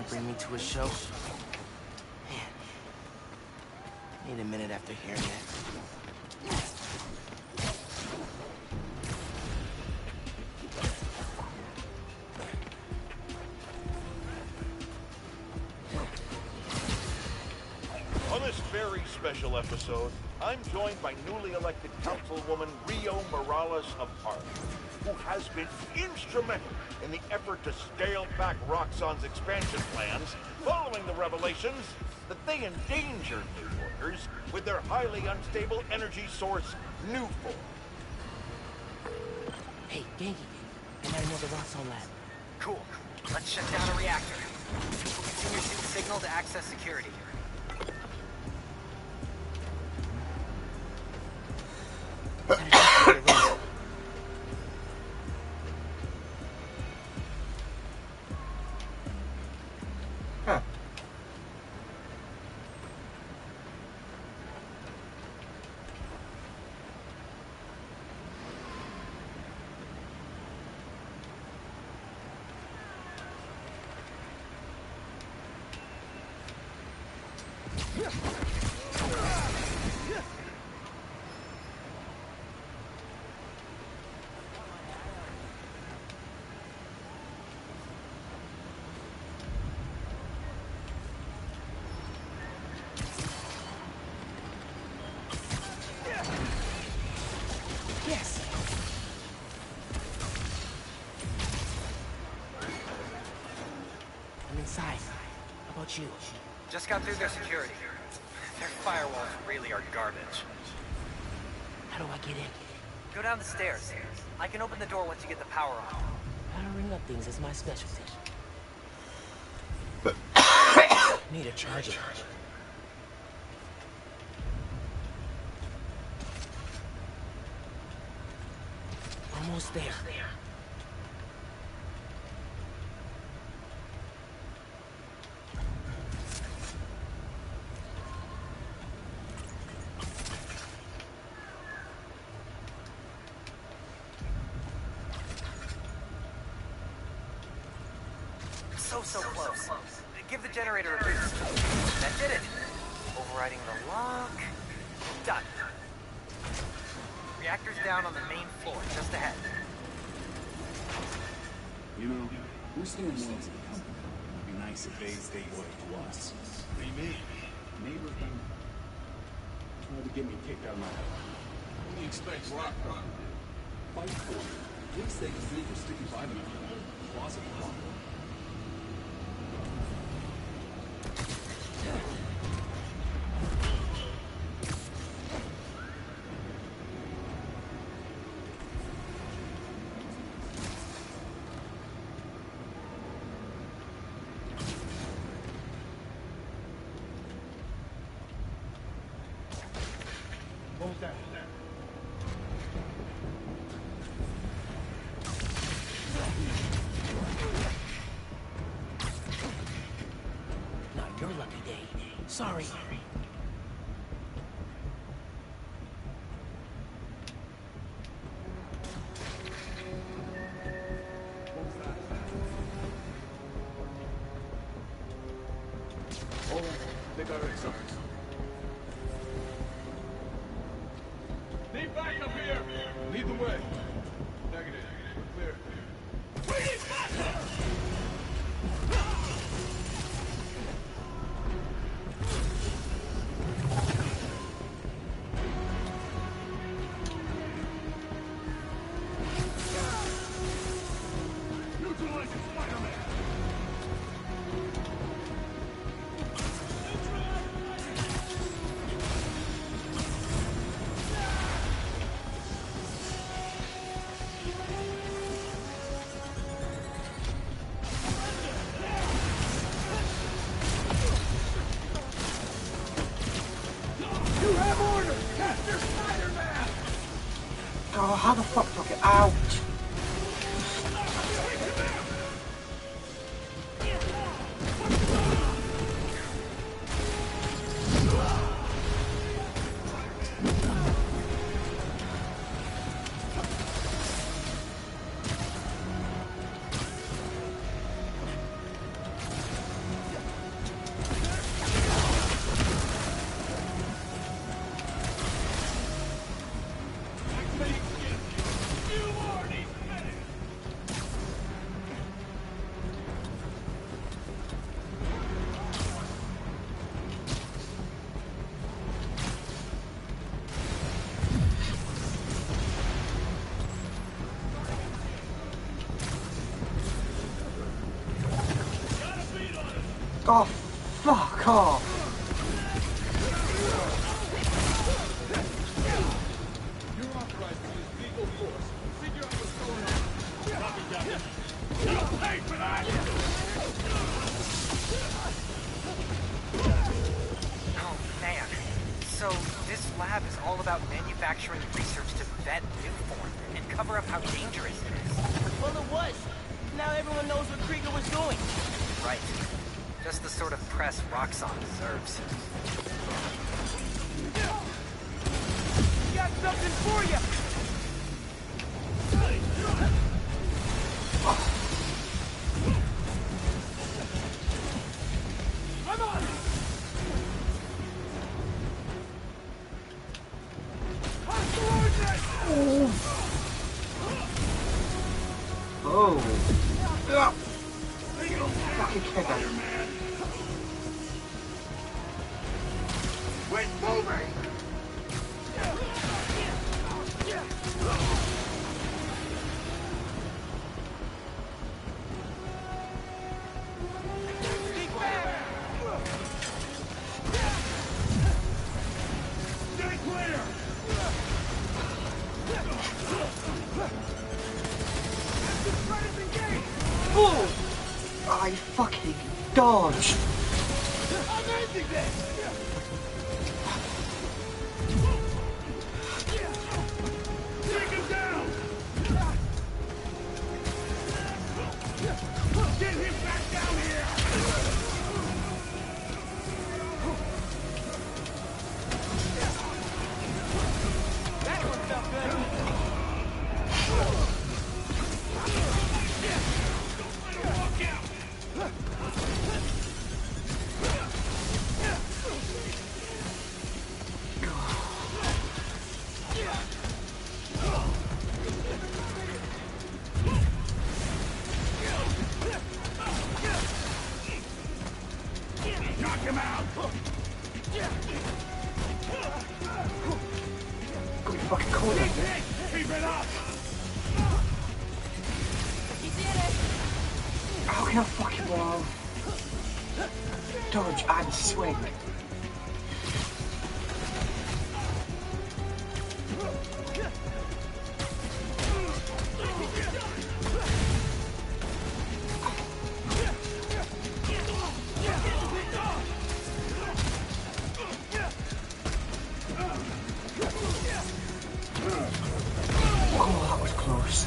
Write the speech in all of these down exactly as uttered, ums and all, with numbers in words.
gonna bring me to a show? Man, need a minute after hearing that. On this very special episode, I'm joined by newly elected Councilwoman Rio Morales of Ark, who has been instrumental in the effort to scale back Roxxon's expansion plans following the revelations that they endangered New Yorkers with their highly unstable energy source, Nuform. Hey, Ganke, and I know the Roxxon lab. Cool. Let's shut down a reactor. We'll continue to signal to access security. Huh. Yes! I'm inside. How about you? Just got through their security. Their firewalls really are garbage. How do I get in? Go down the stairs. I can open the door once you get the power on. Powering up things is my specialty. Need a charger. Almost there. So, so close. Give the generator a boost. That did it. Overriding the lock. Done. Reactor's down on the main floor, just ahead. You know, we're still loyal to the company. It'd be nice if they stayed loyal to us. What do you mean? Neighbor thing tried to get me kicked out of my house. What do you expect Roxxon to do? Fight for it. At least they can see for sticking by them after the closet problem. What was that? Not your lucky day. Sorry. Oh, they got it, sorry. Need back up here! Lead the way. Negative. We're clear. We need backup! Neutralizing Spider-Man! You have orders! Capture Spider-Man! Oh, how the fuck do I get out? Oh, fuck off. You're authorized to use lethal force. Figure out what's going on. Copy, Captain. You'll pay for that! Oh, man. So, this lab is all about manufacturing research to vet new form and cover up how dangerous it is. Well, it was. Now everyone knows what Krieger was doing. Right. Just the sort of press Roxxon deserves. Got something for you. I'm on it! Hostile ordnance! Oh. Yeah. Fucking kidder. Quit moving! Stay clear! Oh! I fucking dodged. Amazing this! Take him down! Get him back down here! That one felt good. Walk out! Knock him out! Got me fucking cornered. Keep it up! He did it. How can I fucking roll? Dodge and swing. Oh, that was close.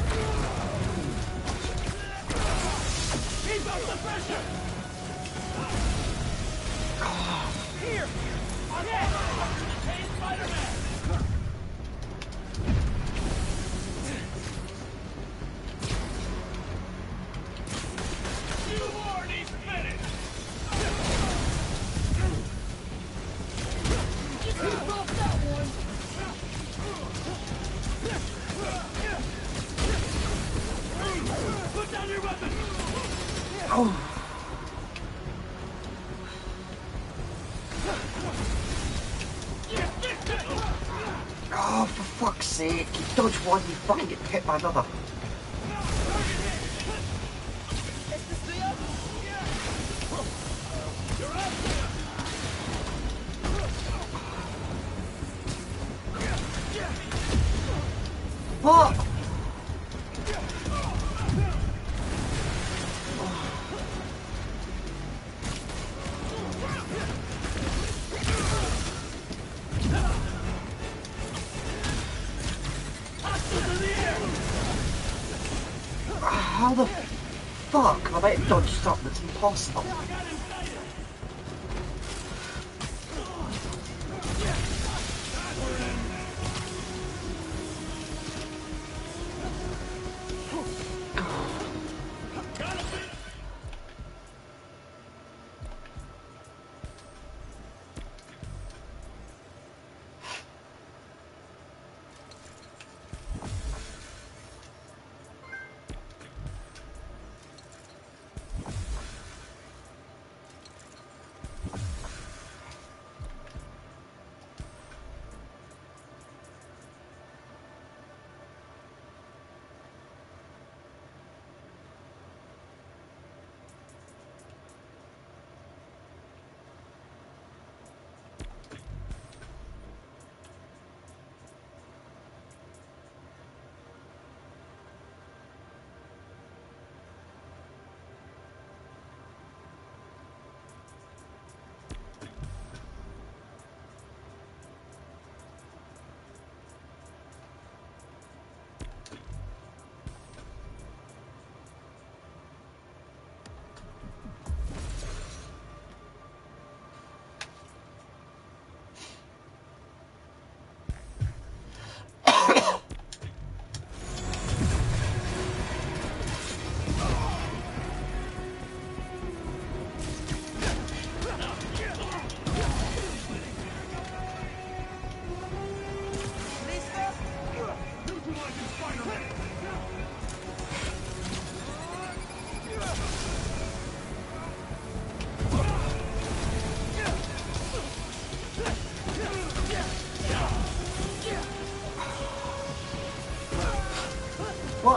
Keep up the pressure! Here. Hey, Spider-Man! Two more and he's finished! Keep off that one! Put down your weapon! Oh. Oh, for fuck's sake. You dodge one, you fucking get hit by another. What? How the fuck am I about to dodge something that's impossible?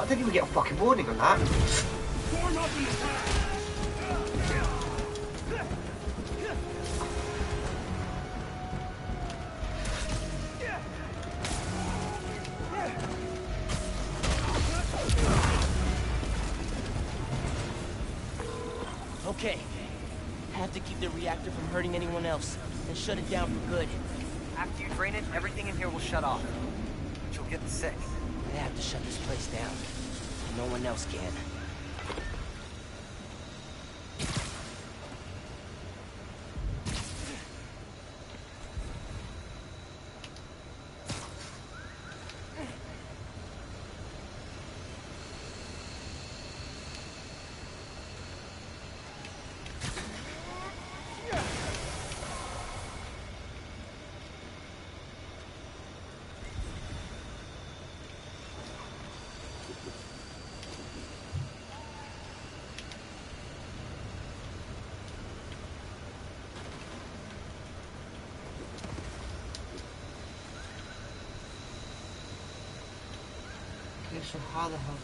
didn't even get a fucking warning on that. Form up and attack! Okay. Have to keep the reactor from hurting anyone else, and shut it down for good. After you drain it, everything in here will shut off. But you'll get sick. I have to shut this place down. No one else can. Okay, so how the hell?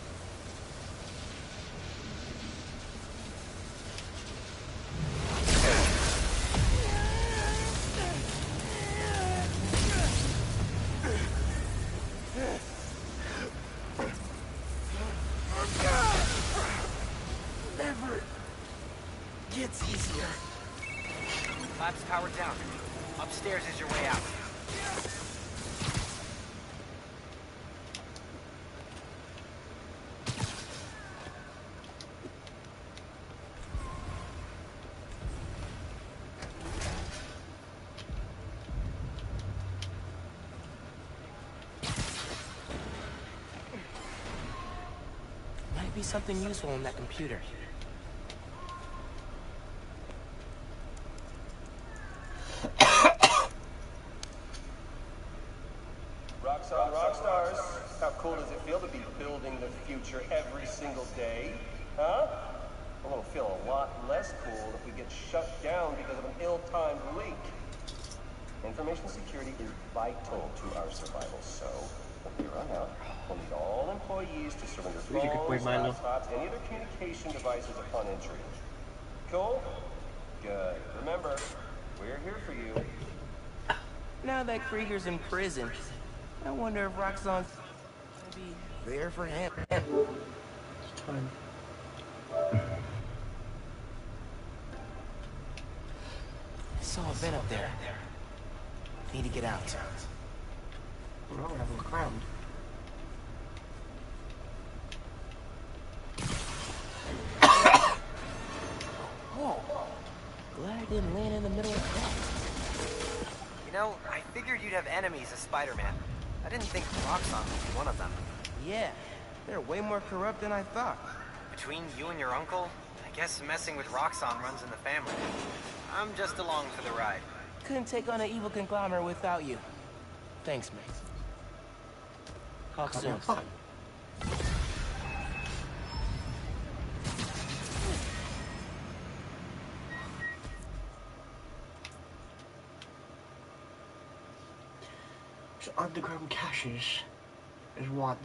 Never gets easier. Lab's powered down. Upstairs is your way out. Might be something useful on that computer. Roxxon Rockstars, how cool does it feel to be building the future every single day? Huh? Well, it'll feel a lot less cool if we get shut down because of an ill-timed leak. Information security is vital to our survival, so from here on out, we'll need all employees to surrender Really good point, phones, Milo. laptops, any other communication devices upon entry. Cool? Good. Remember, we're here for you. Now that Krieger's in prison, I wonder if Roxxon's gonna be there for him. It's time. I saw a vent up there. Need to get out. Well, we'll have a look around. Oh, glad I didn't land in the middle of that. You know, I figured you'd have enemies as Spider-Man. I didn't think Roxxon would be one of them. Yeah, they're way more corrupt than I thought. Between you and your uncle, I guess messing with Roxxon runs in the family. I'm just along for the ride. Couldn't take on an evil conglomerate without you. Thanks, mate. Talk Can't soon. have fun. So underground caches is one.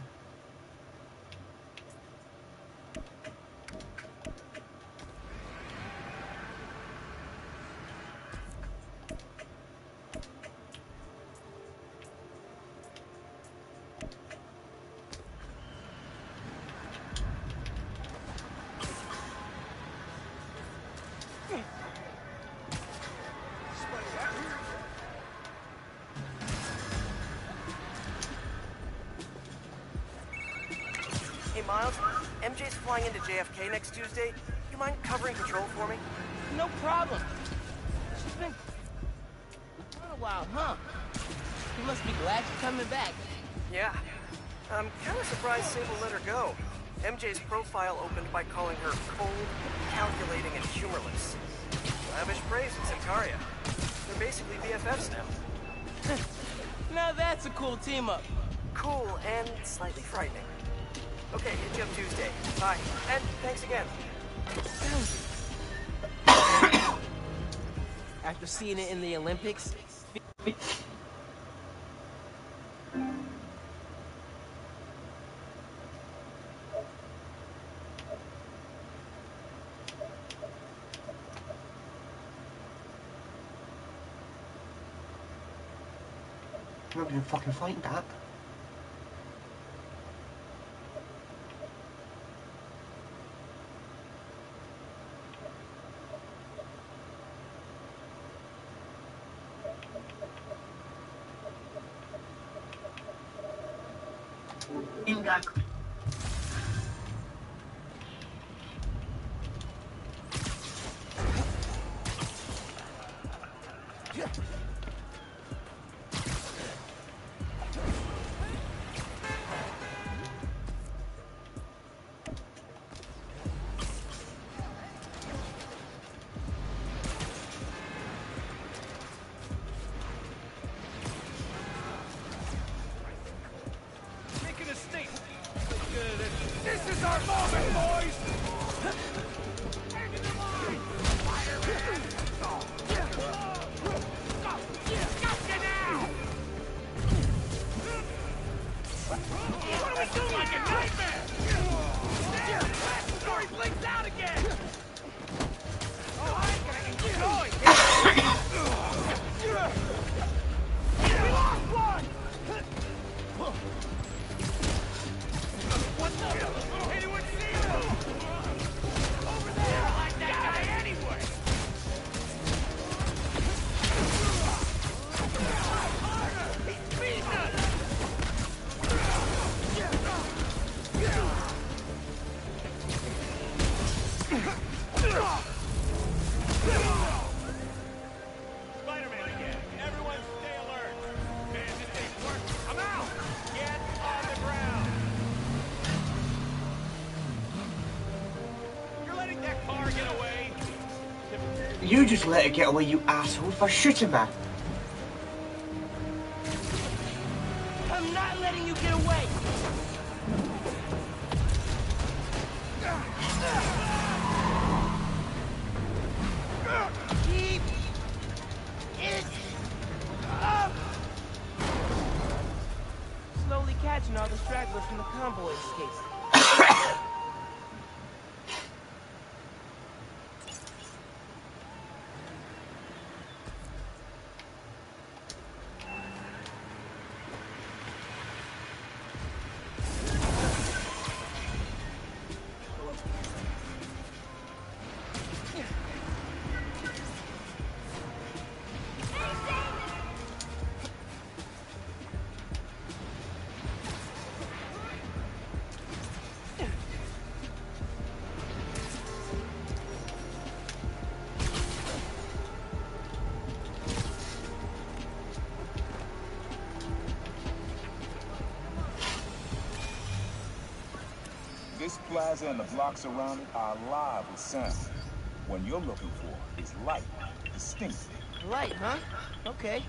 Hey, Miles, M J's flying into J F K next Tuesday. You mind covering control for me? No problem. She's been gone a while, huh? You must be glad you're coming back. Yeah. I'm kind of surprised Sable let her go. M J's profile opened by calling her cold, calculating, and humorless. Lavish praise in Centaria. They're basically B F Fs now. Now that's a cool team up. Cool and slightly frightening. Okay, hit you up Tuesday. Bye. And thanks again. After seeing it in the Olympics, I'm not gonna fucking find that. Inga. This is our moment, boys! What are we doing? Like a nightmare! Story blinks out again! Oh, I ain't gonna keep going! We lost one! What the? Anyone see him? Over there! I like that guy anyway! He's beating us! Spider-Man again. Everyone stay alert. Bandit ain't work. I'm out. Get on the ground. You're letting that car get away. You just let it get away, you asshole, for shooting me. I'm not letting you get away. Keep it up. Slowly catching all the stragglers from the convoy escapes. This plaza and the blocks around it are alive with sound. What you're looking for is light, distinct. Light, huh? Okay.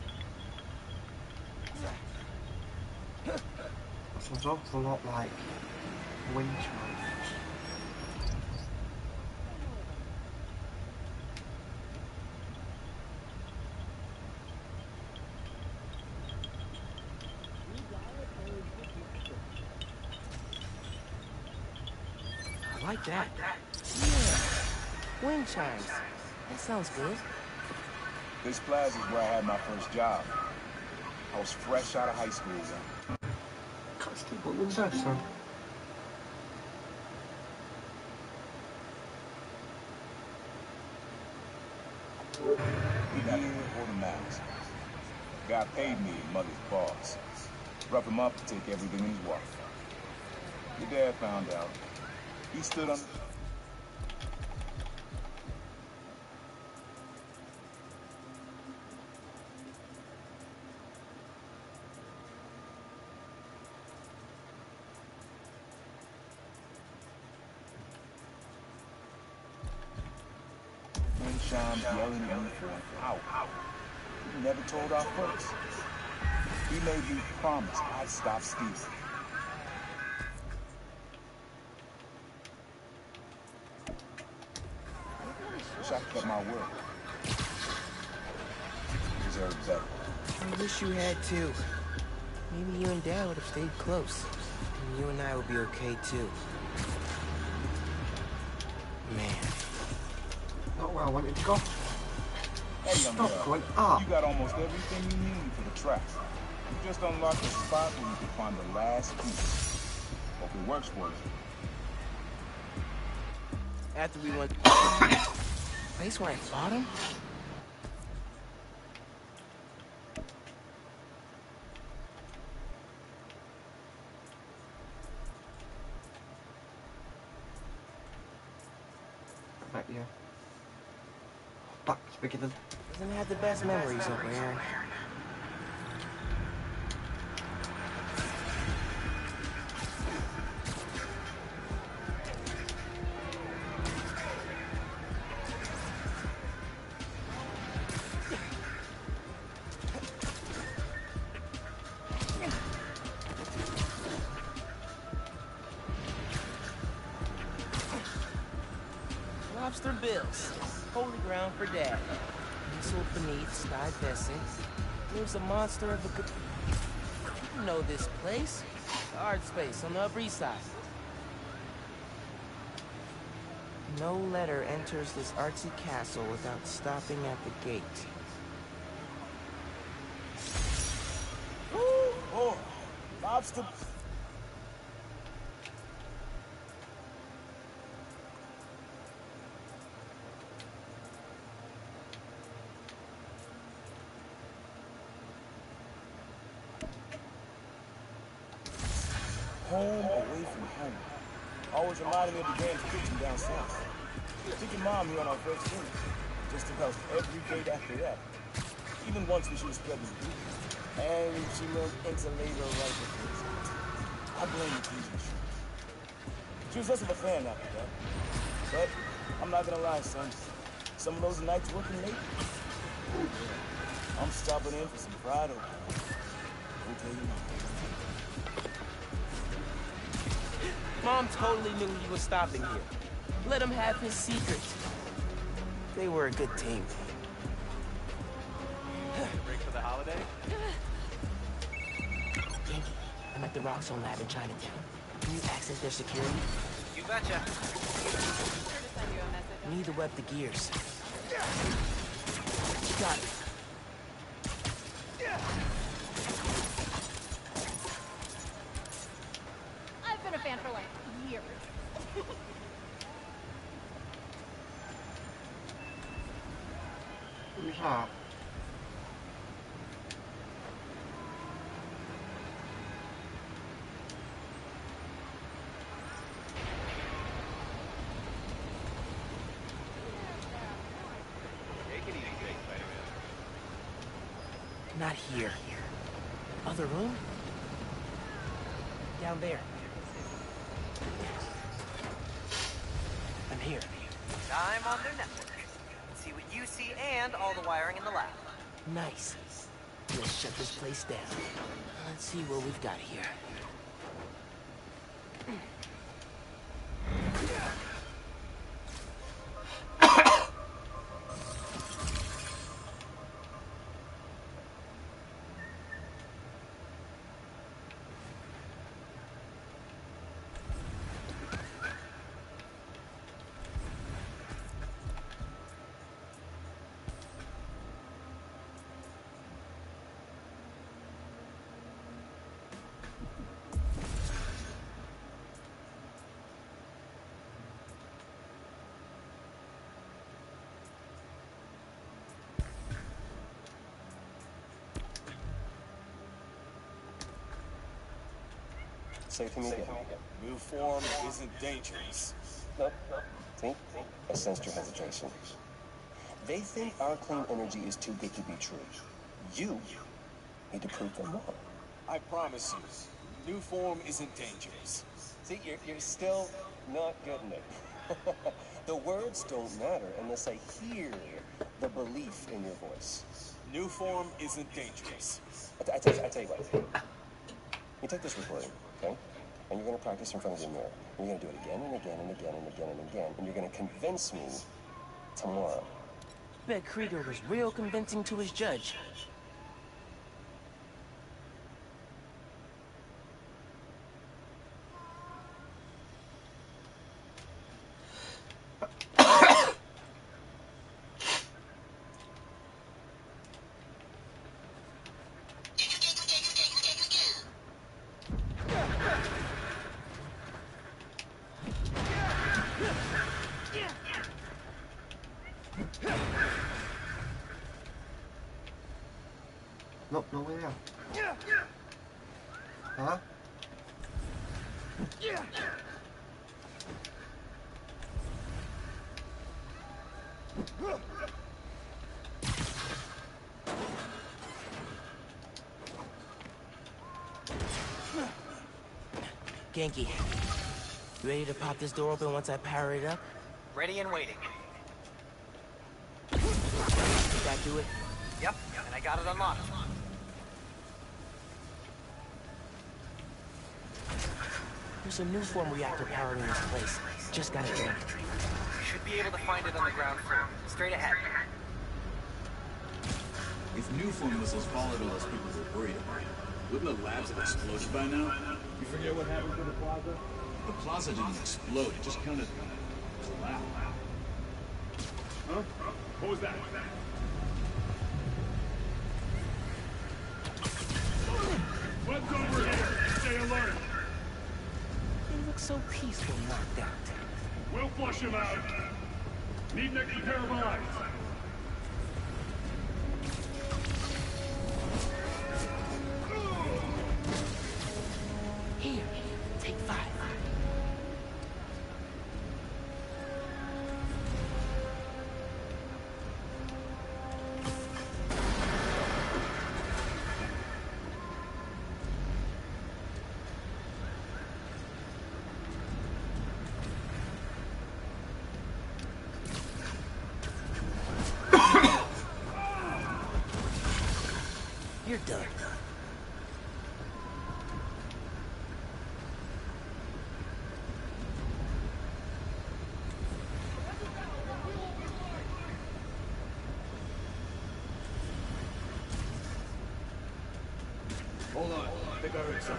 Sounds an awful lot like wind chimes. I like that. Yeah. Wind chimes. That sounds good. This plaza is where I had my first job. I was fresh out of high school then. Can't see what was that, son? Either here or the max. Guy paid me, mother's boss. Rough him up to take everything he's worth. Your dad found out. He stood on... Moonshine yelling at me for an hour. He never told our folks. He made me promise I'd stop stealing. Wish I kept my word. Deserve better. I wish you had too. Maybe you and Dad would have stayed close. And you and I would be okay too. Man. Not where I wanted to go. Hey, young Stop girl, going up. you got almost everything you need for the track. You just unlocked a spot where you can find the last piece. Hope it works for you. After we went... Place where I fought him? Back here. Fuck, it's bigger than... Doesn't have the best memories over here. Lobster Bills, holy ground for dad. Nestled beneath Sky Besant, lives a monster of a good... You know this place. The art space on the Upper East Side. No letter enters this artsy castle without stopping at the gate. Ooh, oh, lobster. Home away from home. Always reminded me of the Graham's kitchen down south. Took your mom here on our first visit. Just about every date after that. Even once when she was spreading the beat. And she moved into labor right before it. I blame the teacher. She was less of a fan after that. But I'm not gonna lie, son. Some of those nights working late, I'm stopping in for some fried oatmeal. I'll tell you now. Mom totally knew he was stopping here. Let him have his secrets. They were a good team. Break for the holiday? Yankee, I'm at the Roxxon lab in Chinatown. Can you access their security? You betcha. We need to web the gears. Got it. I've been a fan for like years. Who's that? Take it easy, Spider-Man. Not here. Other room? Down there. I'm here. Time on their network. See what you see and all the wiring in the lab. Nice. Let's shut this place down. Let's see what we've got here. Say it to me again. New form isn't dangerous. Nope. See? I sensed your hesitation. They think our clean energy is too good to be true. You need to prove them wrong. I promise you, new form isn't dangerous. See, you're, you're still not getting it. The words don't matter unless I hear the belief in your voice. New form isn't dangerous. I, I, tell, you, I tell you what. You take this recording, okay? And you're going to practice in front of the mirror. And you're going to do it again and again and again and again and again. And you're going to convince me tomorrow. Bet Krieger was real convincing to his judge. Nope, no way out. Huh? Genki, you ready to pop this door open once I power it up? Ready and waiting. Did that do it? Yep, and I got it unlocked. There's a new form reactor powered in this place. Just gotta get it. You should be able to find it on the ground floor. Straight ahead. If Newform was as volatile as people were worried about, wouldn't the labs have exploded by now? You forget what happened to the plaza? The plaza didn't explode, it just kind of collapsed. Huh? What was that? What's over here? Stay alert! They look so peaceful knocked out. We'll flush him out. Need an extra pair of eyes. Here, take five. You're done. Hold on. I think I heard something.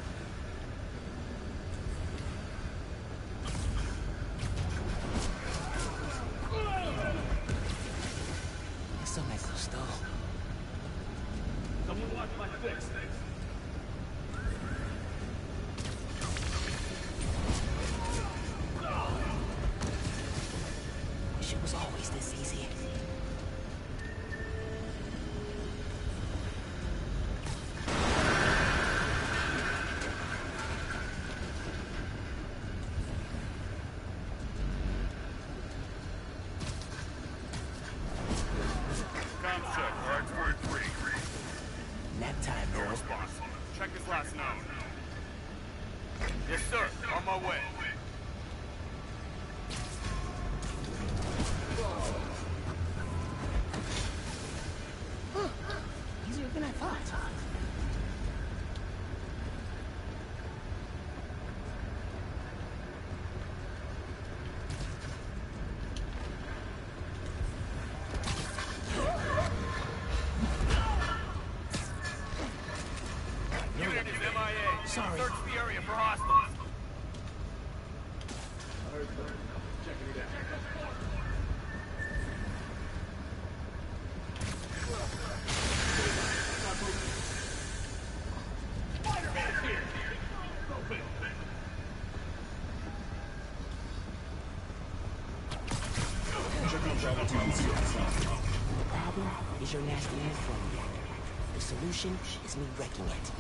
Eso me gustó. Someone watch my fix. Wish it was always this easy. Com check, R X forty-three. Nap time, No girl. response. Check his last known. Yes, sir. On my way. Easier than I thought. Unit is M I A. Sorry. Search the area for hostiles. Checking it out. Spider-Man here. Open. The problem is your nasty uniform reactor. The solution is me wrecking it.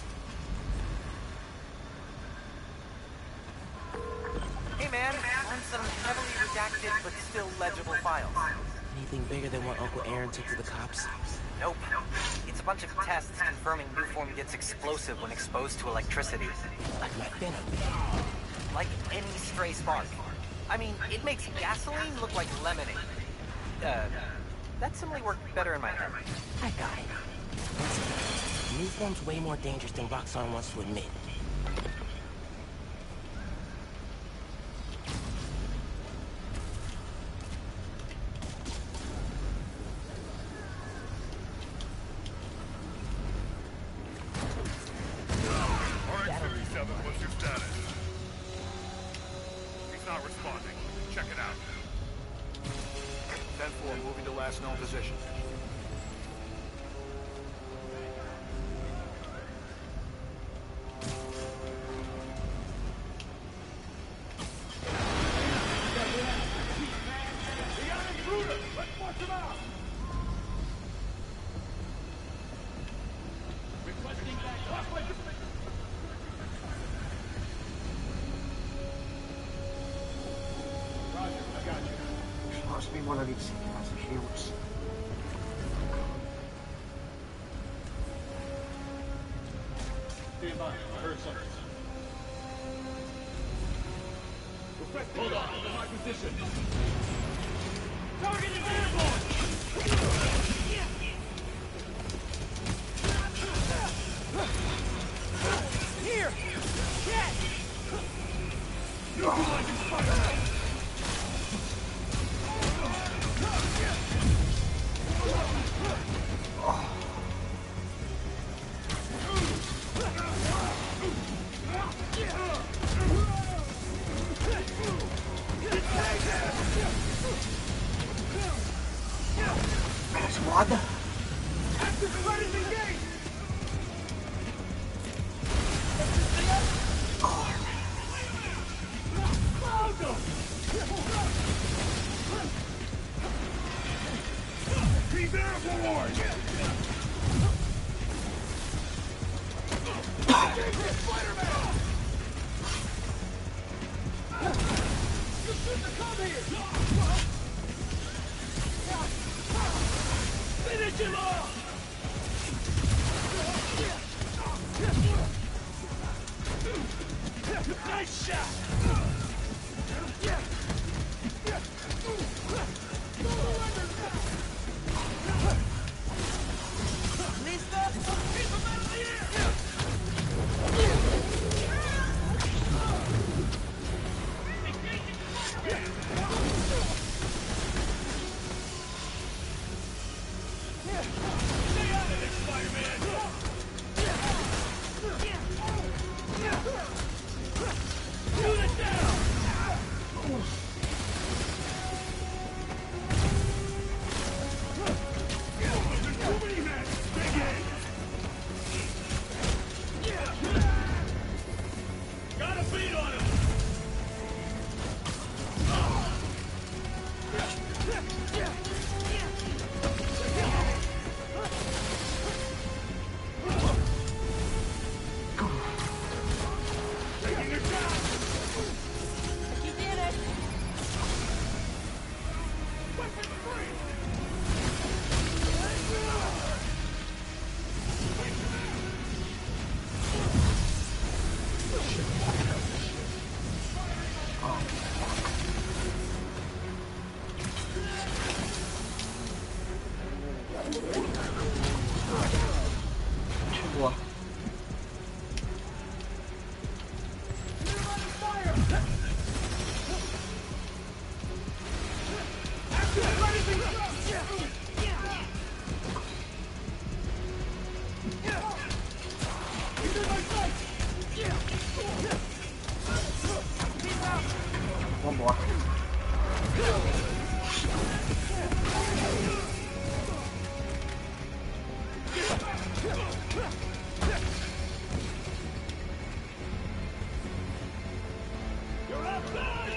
Hey man, found some heavily redacted but still legible files. Anything bigger than what Uncle Aaron took to the cops? Nope. It's a bunch of tests confirming Newform gets explosive when exposed to electricity. Like my venom. Like any stray spark. I mean, it makes gasoline look like lemonade. Uh, that simile worked better in my head. I got it. Newform's way more dangerous than Roxxon wants to admit. R X fifty-seven, what's your status? He's not responding. Check it out. ten four, moving to last known position. gonna need some shields. Stand by. I heard something. Hold on. I'm in my position. Target is airborne! Here! Get! Neutralizing Spider-Man! Squad. Active predators engaged! He's airborne! Spider-Man! You shouldn't have come here! Finish him off! Nice shot! Lisa? Keep him out of the air! Stay out of this, Spider-Man! Shoot it down! There's too many men! Dig in! Got a beat on him! Taking a shot! You did it! Weapon free! Boah. One more. You're outside!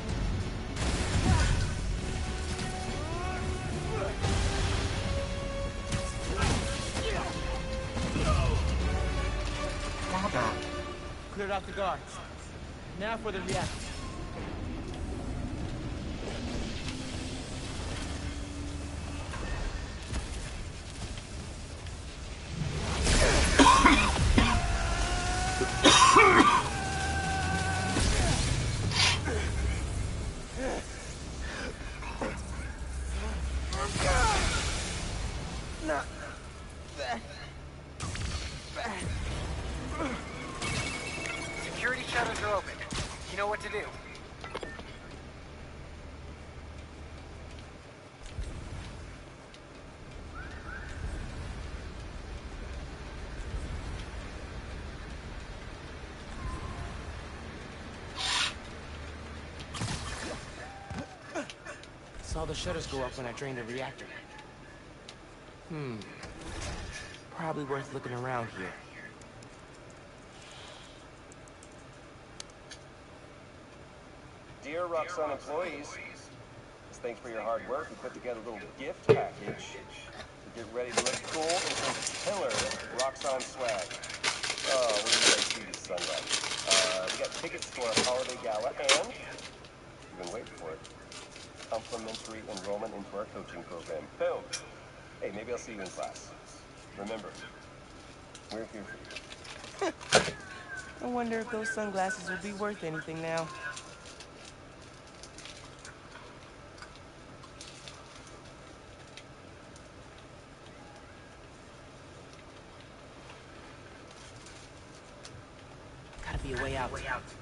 Father. Cleared out the guards. Now for the reactor. Not that bad. Security shutters are open. You know what to do. Saw the shutters go up when I drained the reactor. Hmm. Probably worth looking around here. Dear Roxxon employees, as thanks for your hard work, we put together a little gift package to get ready to look cool in some killer Roxxon swag. Oh, what do you guys see this sunlight? Uh, we got tickets to our holiday gala and, you've been waiting for it, complimentary enrollment bam, boom. Hey, maybe I'll see you in class. Remember, we're here for you. I wonder if those sunglasses will be worth anything now. Gotta be a way out. Way out.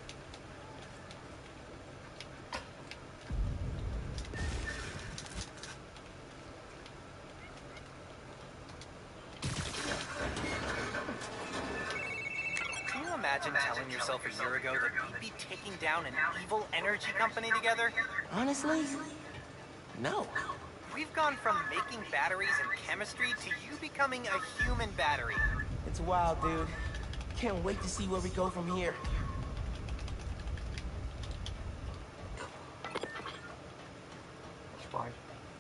Imagine telling yourself a year ago that we'd be taking down an evil energy company together? Honestly, no. We've gone from making batteries and chemistry to you becoming a human battery. It's wild, dude. Can't wait to see where we go from here. It's fine.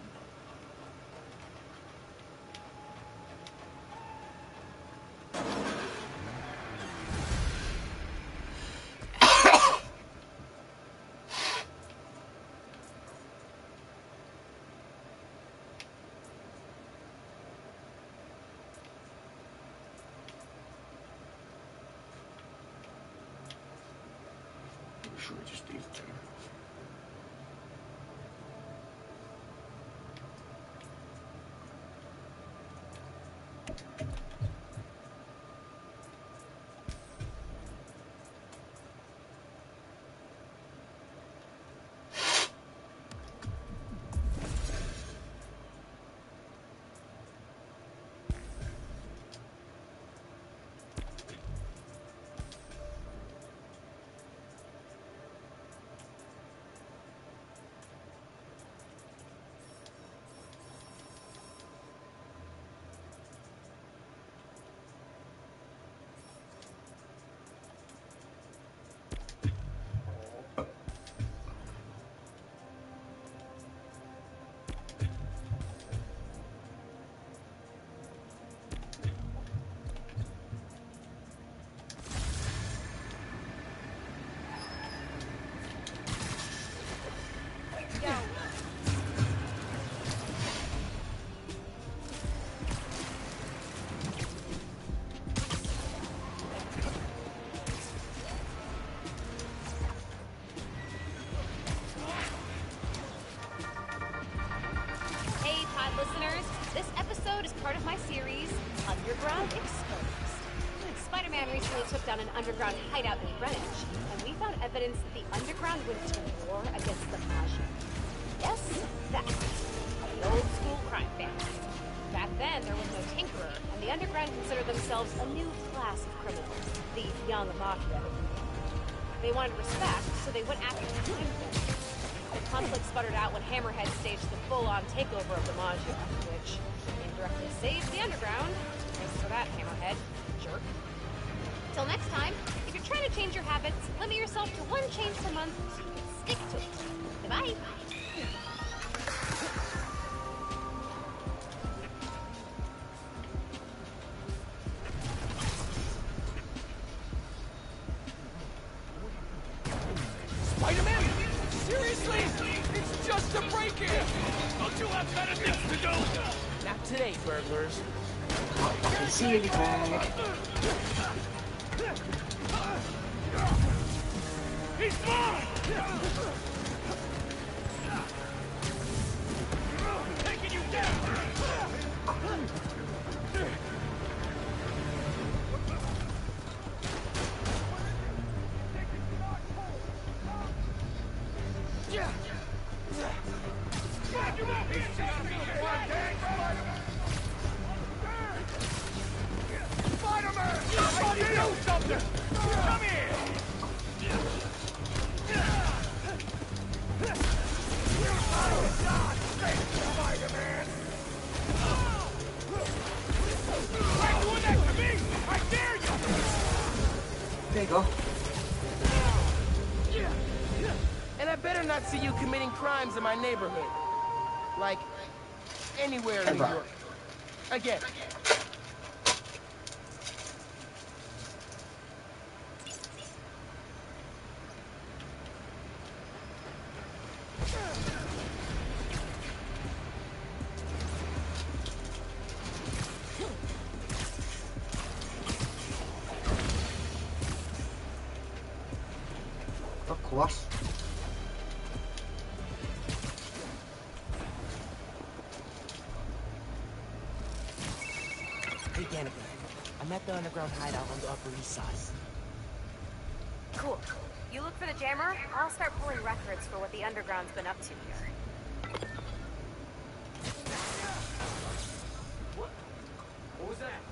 Sure, just leave it there. Part of my series, Underground Exposed. Spider-Man recently took down an underground hideout in Greenwich, and we found evidence that the underground went to war against the Maggia. Yes, that. The old school crime family. Back then, there was no tinkerer, and the underground considered themselves a new class of criminals, the Young Mafia. They wanted respect, so they went after the crime family. The conflict sputtered out when Hammerhead staged the full-on takeover of the Maggia, which indirectly saved the underground. Thanks for that, Hammerhead. Jerk. Till next time, if you're trying to change your habits, limit yourself to one change per month so you can stick to it. Goodbye. Spider-Man? Seriously? It's just a break-in! Don't you have better things to do? Not today, burglars. I can see anything. He's mine! Taking you down! Spider-Man! Somebody do something! Come here! Spider-Man! Why doing that to me? I dare you! There you go. And I better not see you committing crimes in my neighborhood. Like, anywhere in New York. Again. what? Hey, Danica. I'm at the underground hideout on the Upper East Side. Cool. You look for the jammer, I'll start pulling records for what the underground's been up to here. What? What was that?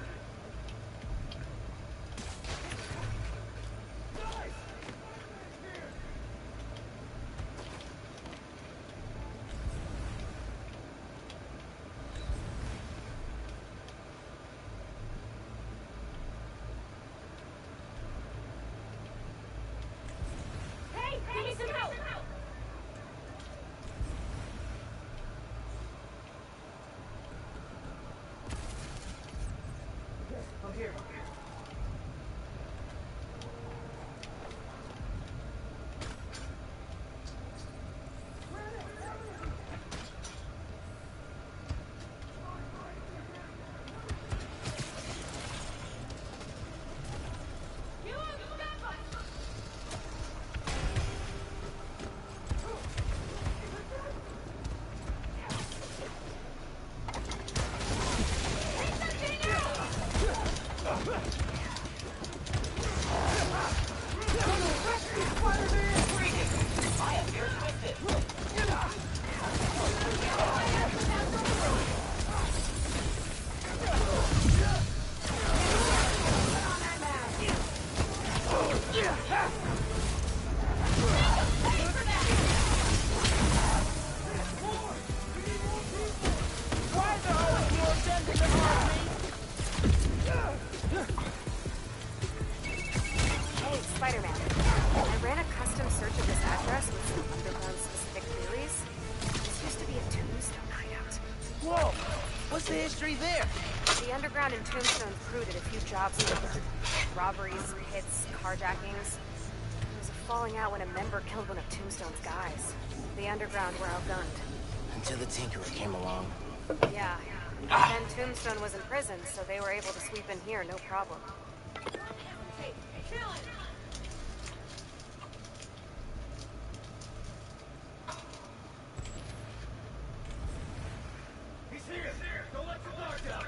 Hey, give me some help! I'm here. Hey, Spider-Man. I ran a custom search of this address with some underground-specific theories. This used to be a Tombstone hideout. Whoa! What's the history there? The underground and Tombstone crew did a few jobs together. Robberies, hits, carjackings. There was a falling out when a member killed one of Tombstone's guys. The underground were outgunned. Until the Tinkerer came along. Yeah. Then Tombstone was in prison, so they were able to sweep in here, no problem. Hey, chillin'! He's here! Don't let your guard down!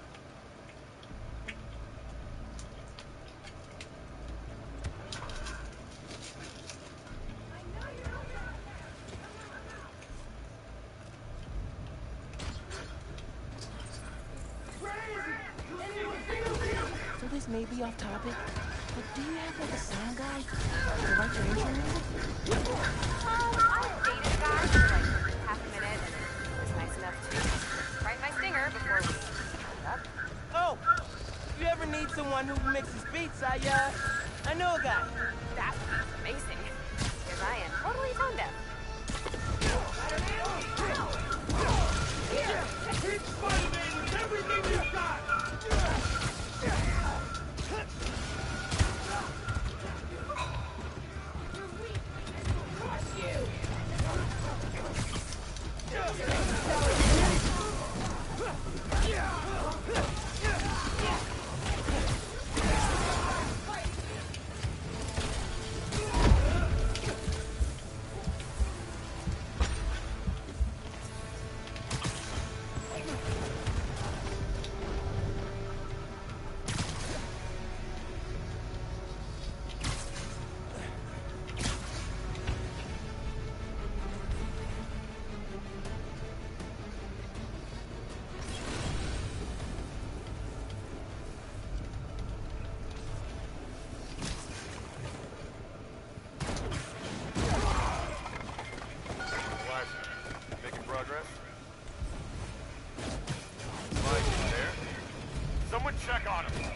So this may be off topic, but do you have like a sound guy to write your intro music? Um, I dated a guy for like half a minute, and he was nice enough to write my stinger before we hooked up. Oh, if you ever need someone who mixes beats, I uh, I know a guy. That would be amazing, because I am totally tone deaf. Hit Spider-Man with everything you've got! Making progress? Mike, you there? Someone check on him.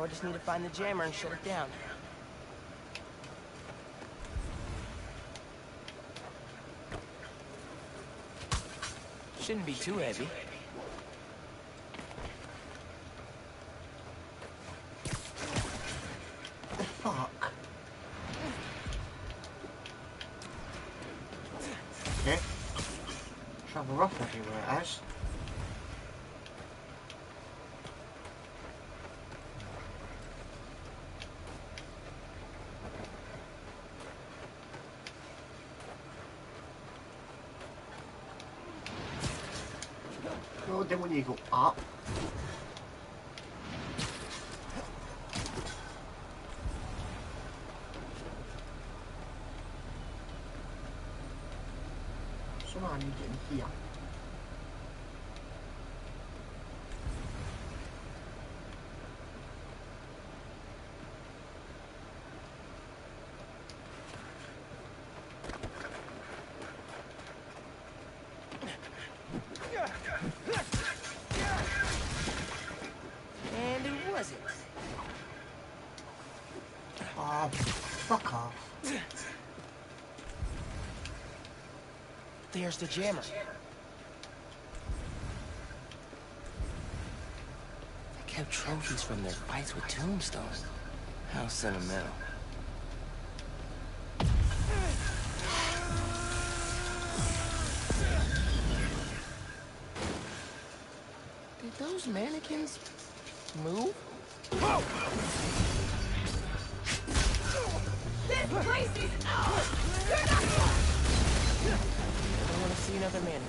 Now I just need to find the jammer and shut it down. Shouldn't be too heavy. The fuck? Okay. Travel rough everywhere, Ash. Oh, then when you go up. So now I need to get in here. And who was it? Oh, fuck off. There's the jammer. They kept trophies from their fights with Tombstone. How sentimental. Did those mannequins move? This place is ours! I don't want to see another mannequin.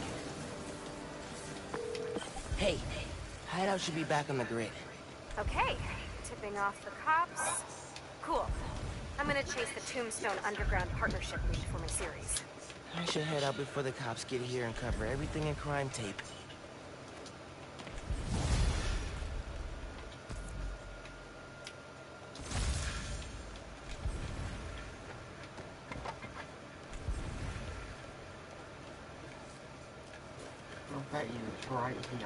Hey, hideout should be back on the grid. Okay, tipping off the cops. Cool. I'm gonna chase the Tombstone Underground Partnership lead for my series. I should head out before the cops get here and cover everything in Crime Tape. I bet you it's right here.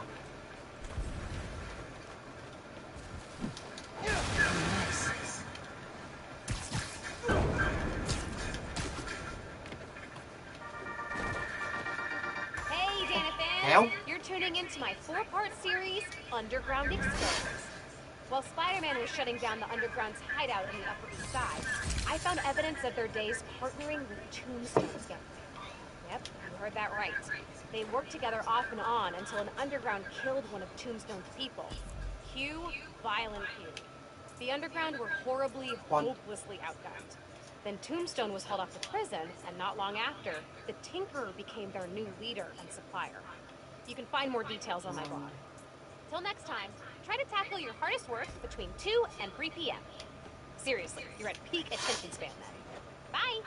Nice. Hey, Danathan! Hell? You're tuning into my four-part series, Underground Exposed. While Spider-Man was shutting down the Underground's hideout in the Upper East Side, I found evidence of their days partnering with Tombstone's gang. Yep, you heard that right. They worked together off and on until an Underground killed one of Tombstone's people. Cue violent feud. The Underground were horribly, One. hopelessly outgunned. Then Tombstone was hauled off to prison, and not long after, the Tinkerer became their new leader and supplier. You can find more details on my blog. Till next time, try to tackle your hardest work between two and three p m Seriously, you're at peak attention span then. Bye!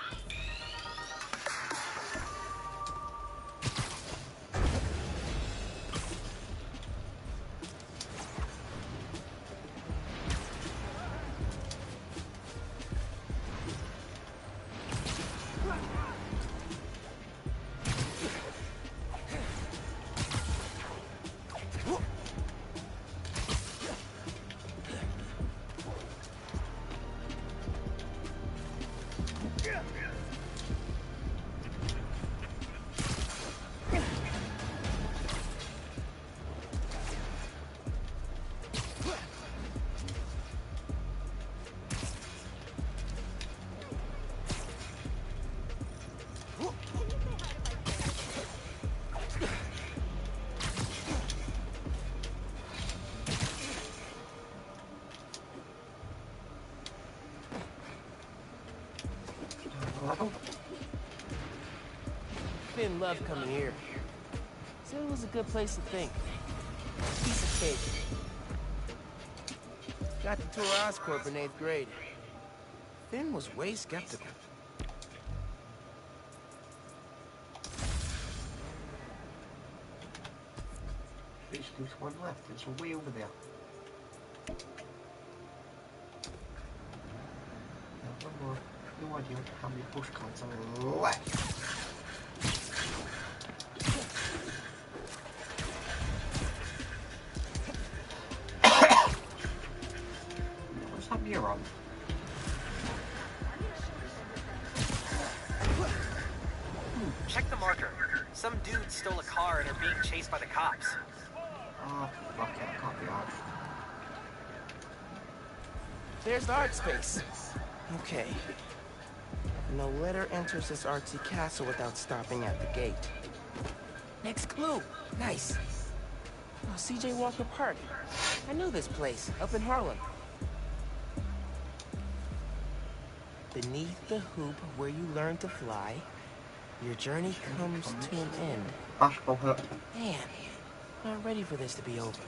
Finn loved coming here. Said it was a good place to think. Piece of cake. Got to tour Oscorp in eighth grade. Finn was way skeptical. There's just one left. It's way over there. Now, one more. No idea how many postcards are left. Some dudes stole a car and are being chased by the cops. Oh, fuck it, I can't be hard. There's the art space. Okay. No letter enters this artsy castle without stopping at the gate. Next clue. Nice. Oh, C J Walker Park. I knew this place, up in Harlem. Beneath the hoop where you learn to fly, your journey comes to an end. Basketball hoop. Man, not ready for this to be over.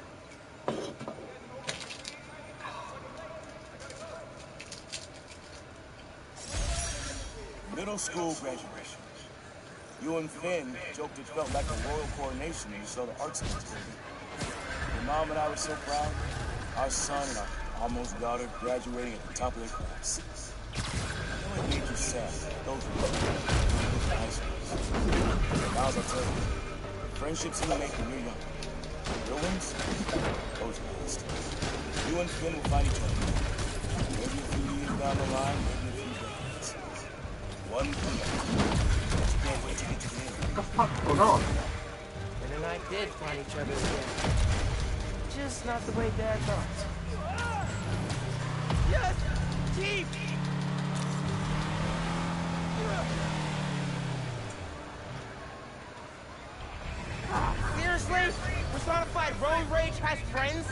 Middle school graduation. You and Finn joked it felt like a royal coronation when you saw the art space building. Your mom and I were so proud. Our son and our almost daughter graduating at the top of their class. I know it made you sad. Those were the high schools. Now, as I tell you, the friendships you make when you're young, the real ones, those last. You and Finn will find each other. Maybe a few years down the line, maybe a few decades. One thing I can't wait to get to the end. What the fuck's going on? Finn and I did find each other again. Just not the way Dad thought. Yes! Team! Seriously? Personified road rage has friends?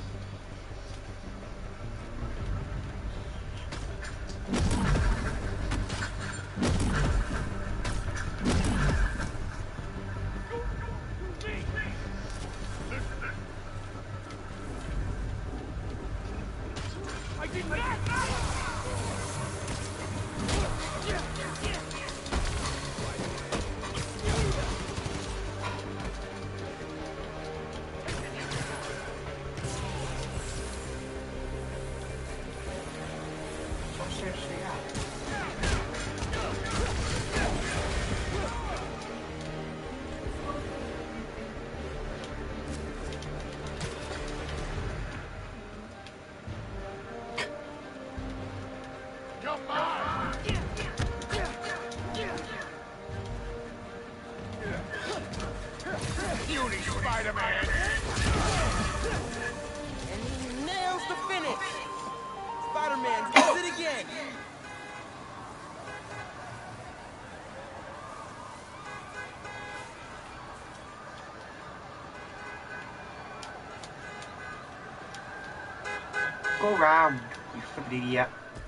Spider-Man! And he nails the finish! Spider-Man does it again! Go round, you stupid idiot.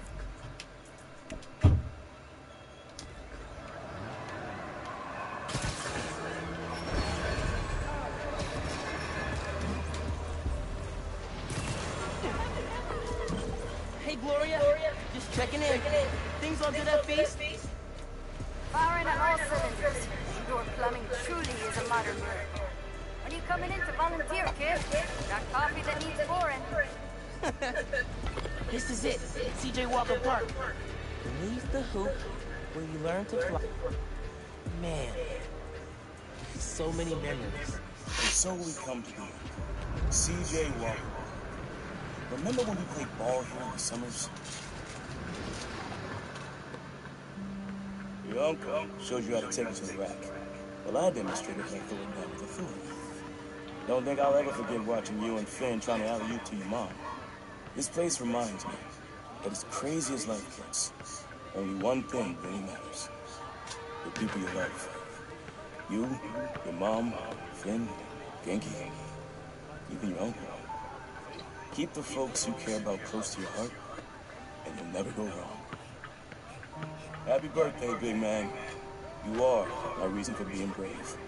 Checking in. Things all good at Feast? Firing on all cylinders. Indoor plumbing truly is a modern word. When are you coming in to volunteer, kid? Got coffee that needs pouring. This is it. C J Walker Park. Beneath the hoop where you learn to fly. Man. So many memories. And so we come to you. C J Walker. Remember when we played ball here in the summers? Your uncle showed you how to take it to the rack. Well, I demonstrated how to throw it down with authority. Don't think I'll ever forget watching you and Finn trying to alley-oop to your mom. This place reminds me that as crazy as life gets, only one thing really matters. The people you love. You, your mom, Finn, Genki, even your uncle. Keep the folks you care about close to your heart, and you'll never go wrong. Happy birthday, big man. You are my reason for being brave.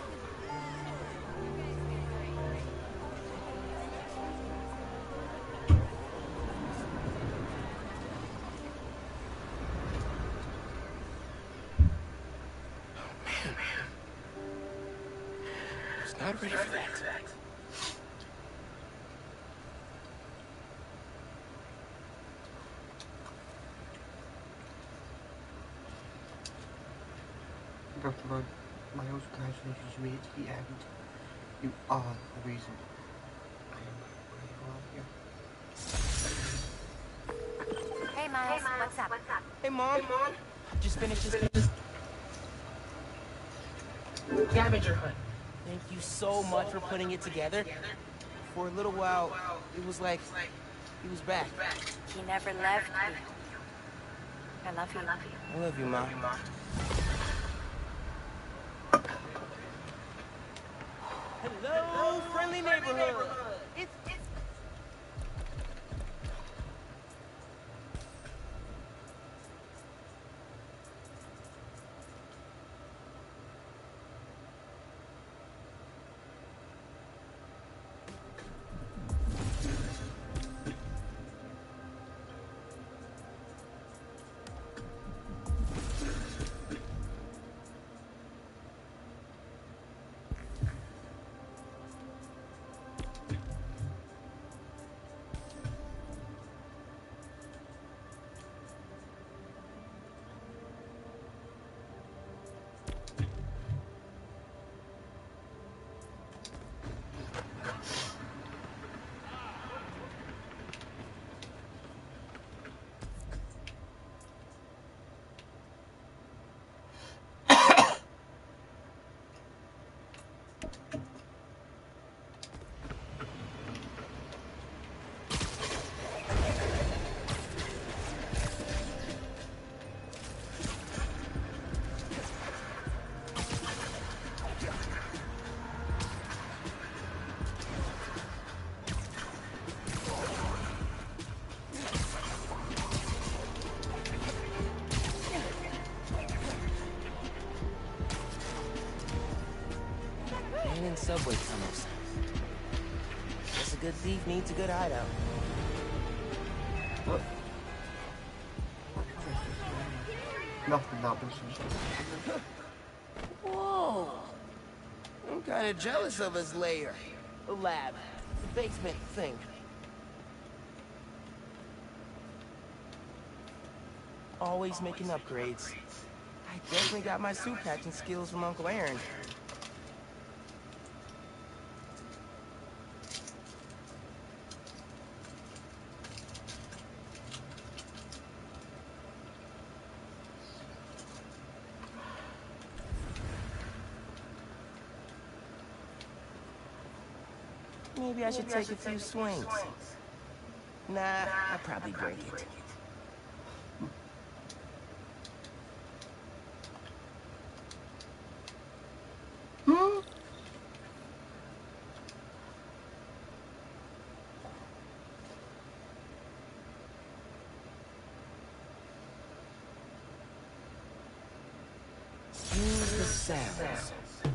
Not ready for that. Doctor Rod, my house congratulations made it to the end. You are the reason I am where you are here. Hey, Miles. Hey, Miles. What's up? Hey, Mom. Hey, Mom. Just finished this. Scavenger hunt. Thank you so much for putting it together. For a little while, it was like he was back. He never left me. I love you. I love you, Ma. Hello, friendly neighborhood. It's, it's in subway tunnels. Guess a good thief needs a good hideout. What? Nothing that was. Whoa! I'm kind of jealous of his lair. The lab. The basement thing. Always making upgrades. I definitely got my suit patching skills from Uncle Aaron. Maybe I should take a few swings. Nah, I'll probably break it. Hmm? Use the sounds.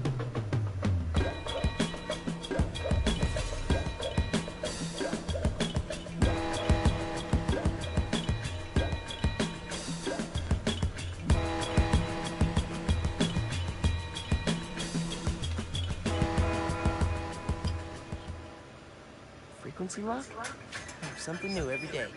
Frequency lock? Something new every day.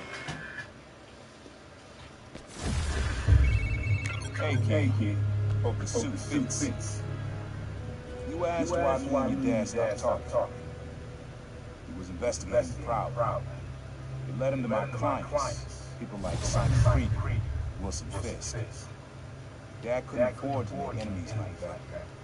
Hey, kid. Hey, hope the suit fits. You asked why me and your dad stopped talking. He was investigating the crowd. It led him to my clients, people like Simon Creed, Wilson Fisk. Dad couldn't afford to make enemies like that.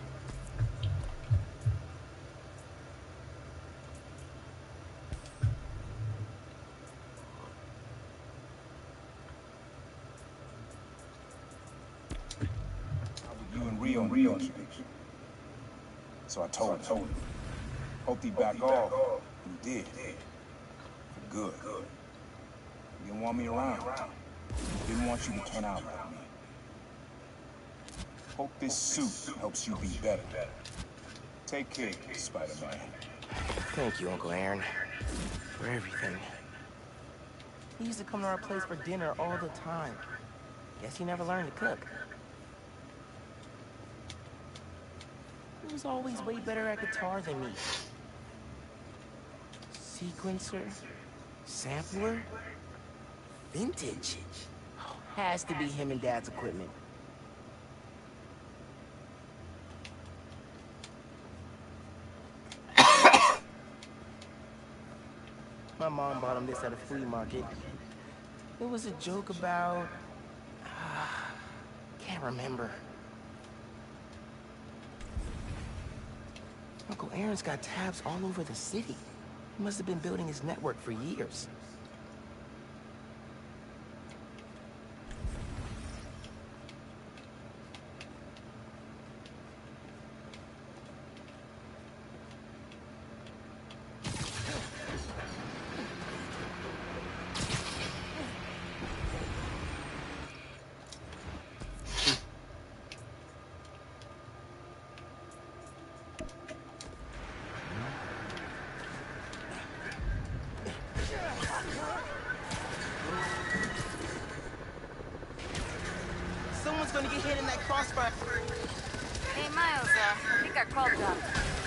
You and Rio and Rio keep it. So I told him. Hoped he'd back off. He did. For good. He didn't want me around. He didn't want you to turn out like me. Hope this suit helps you be better. Take care, Spider-Man. Thank you, Uncle Aaron. For everything. He used to come to our place for dinner all the time. Guess he never learned to cook. He was always way better at guitar than me. Sequencer? Sampler? Vintage? Has to be him and Dad's equipment. My mom bought him this at a flea market. It was a joke about... Uh, can't remember. Uncle Aaron's got tabs all over the city. He must have been building his network for years. Someone's gonna get hit in that crossfire. Hey, Miles, uh, I think our call dropped.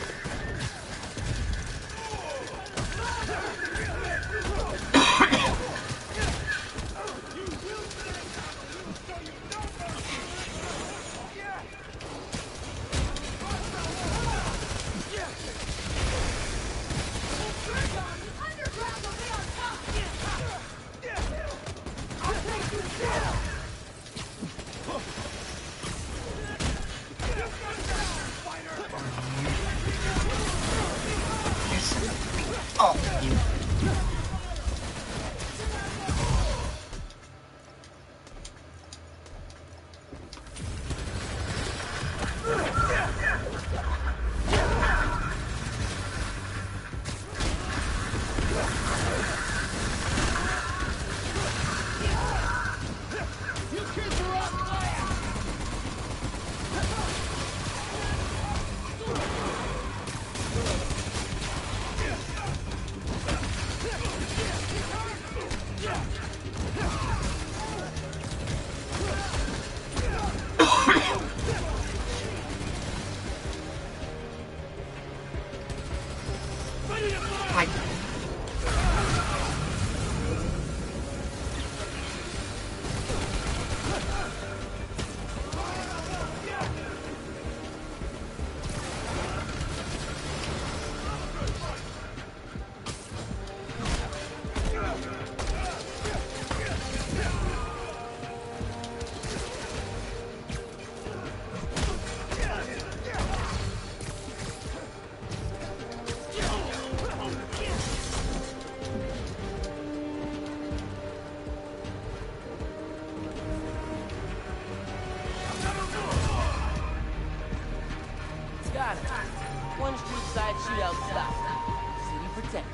One street side shootout stop. City protected.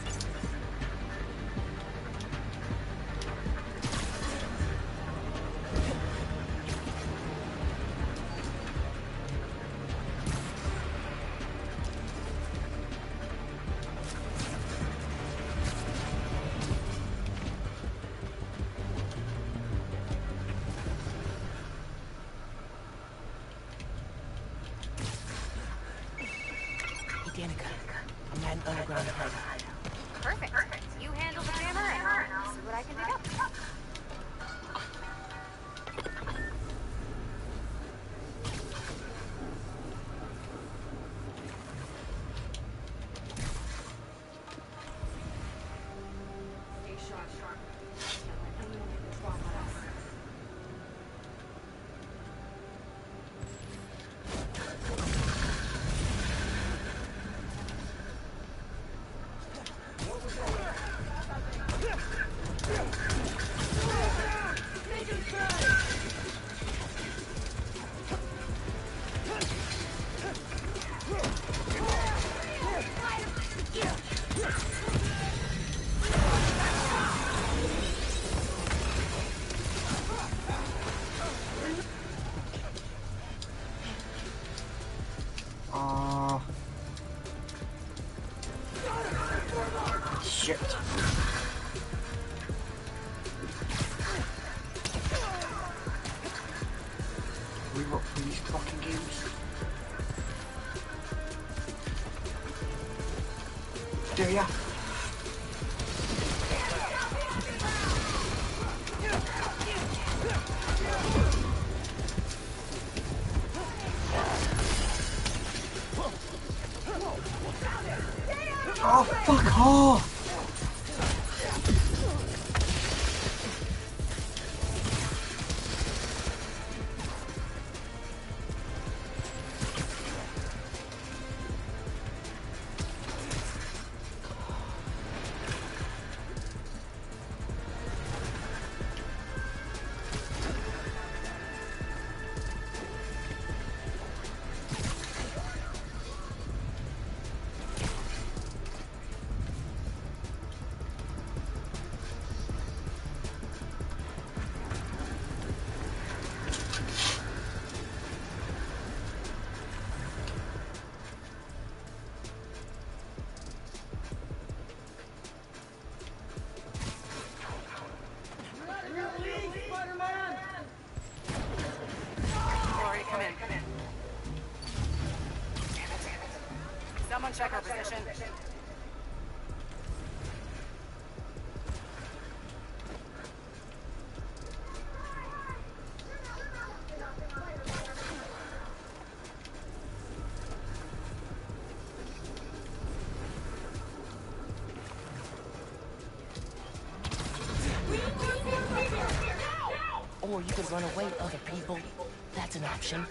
Danica, I'm at an underground hideout. Perfect. You handle the jammer and I'll see what I can dig up. Shit. We got these fucking games. There ya. Oh, fuck off! Someone check our position. Or you could run away, other people. That's an option.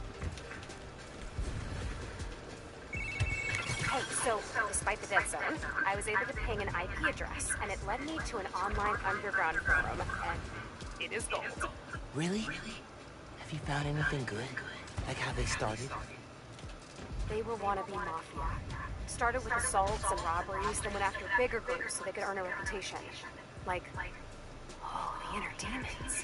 Hey, so, despite the dead zone, I was able to ping an I P address, and it led me to an online underground forum, and it is gold. Really? Have you found anything good? Like how they started? They were wannabe mafia. Started with assaults and robberies, then went after bigger groups so they could earn a reputation. Like, oh, the inner demons.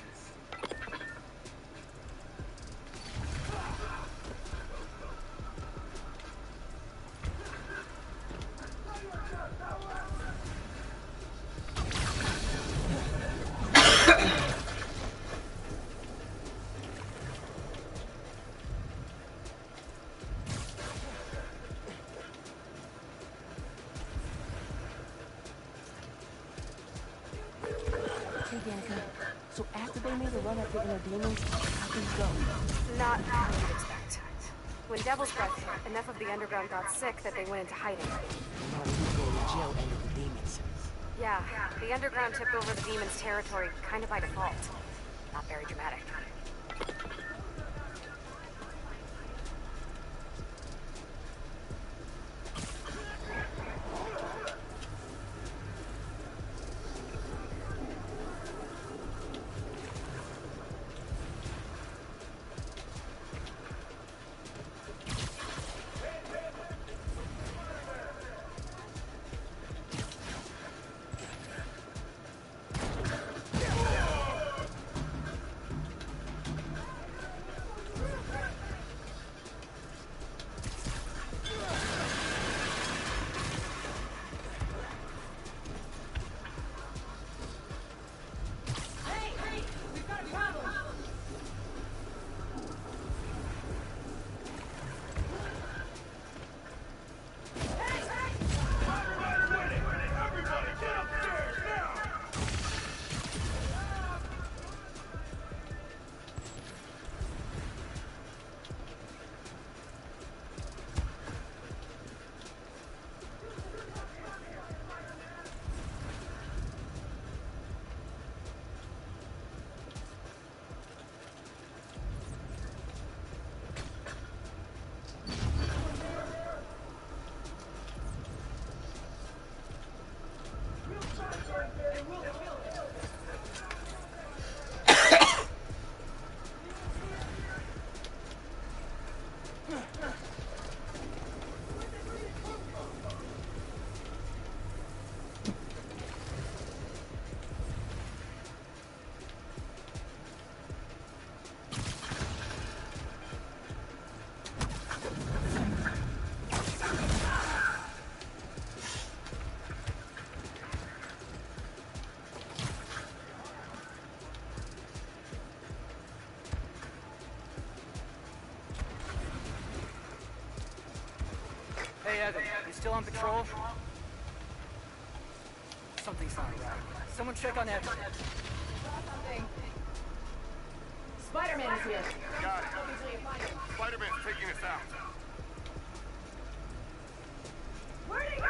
So after they made a run at the inner demons, how things go? Not how you'd expect. When Devil's Breath hit, enough of the underground got sick that they went into hiding. Now you go to jail and the demons. Yeah, the underground took over the demons' territory kind of by default. Not very dramatic. Hey, Evan, you still on patrol? Something's not right. Someone check on Evan. Spider-Man is here. Got it. Spider-Man's taking us out. Where'd he go?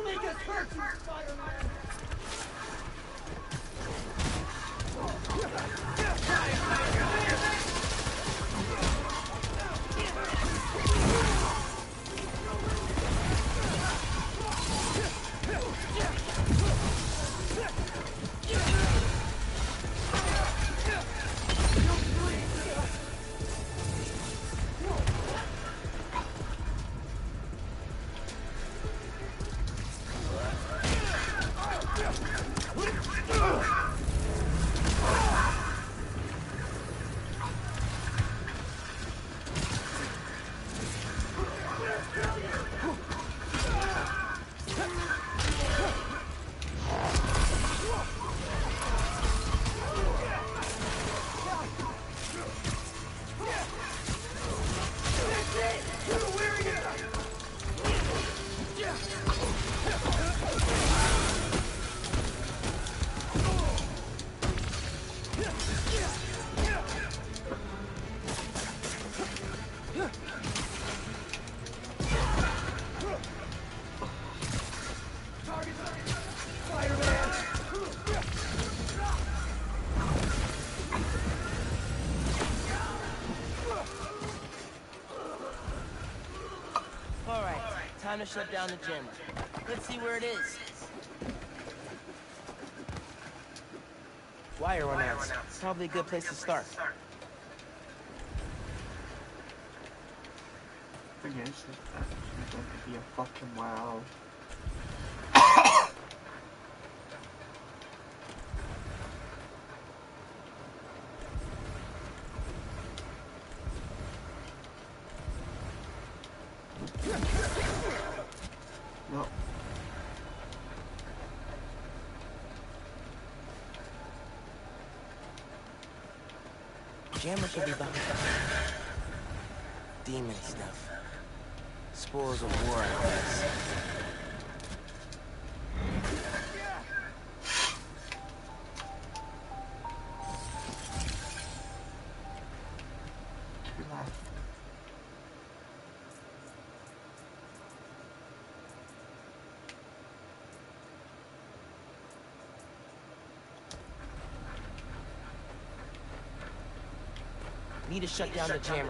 Spider-Man! shut down the jammer. Let's see where it is. Wire went out. Probably a good place to start. Thing is, it's actually going to be a fucking wow. No. Jammer should be behind. Demon stuff. Spores of war, I guess. Relax. Need to shut down the jammer.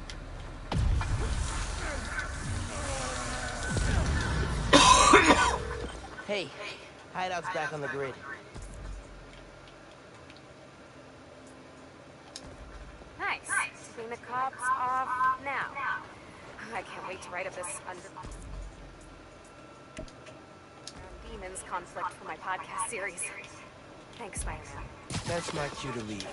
Hey, hideout's back on the grid. Nice. Clean the cops off now. I can't wait to write up this under... Demons conflict for my podcast series. Thanks, Spider-Man. That's my cue to leave.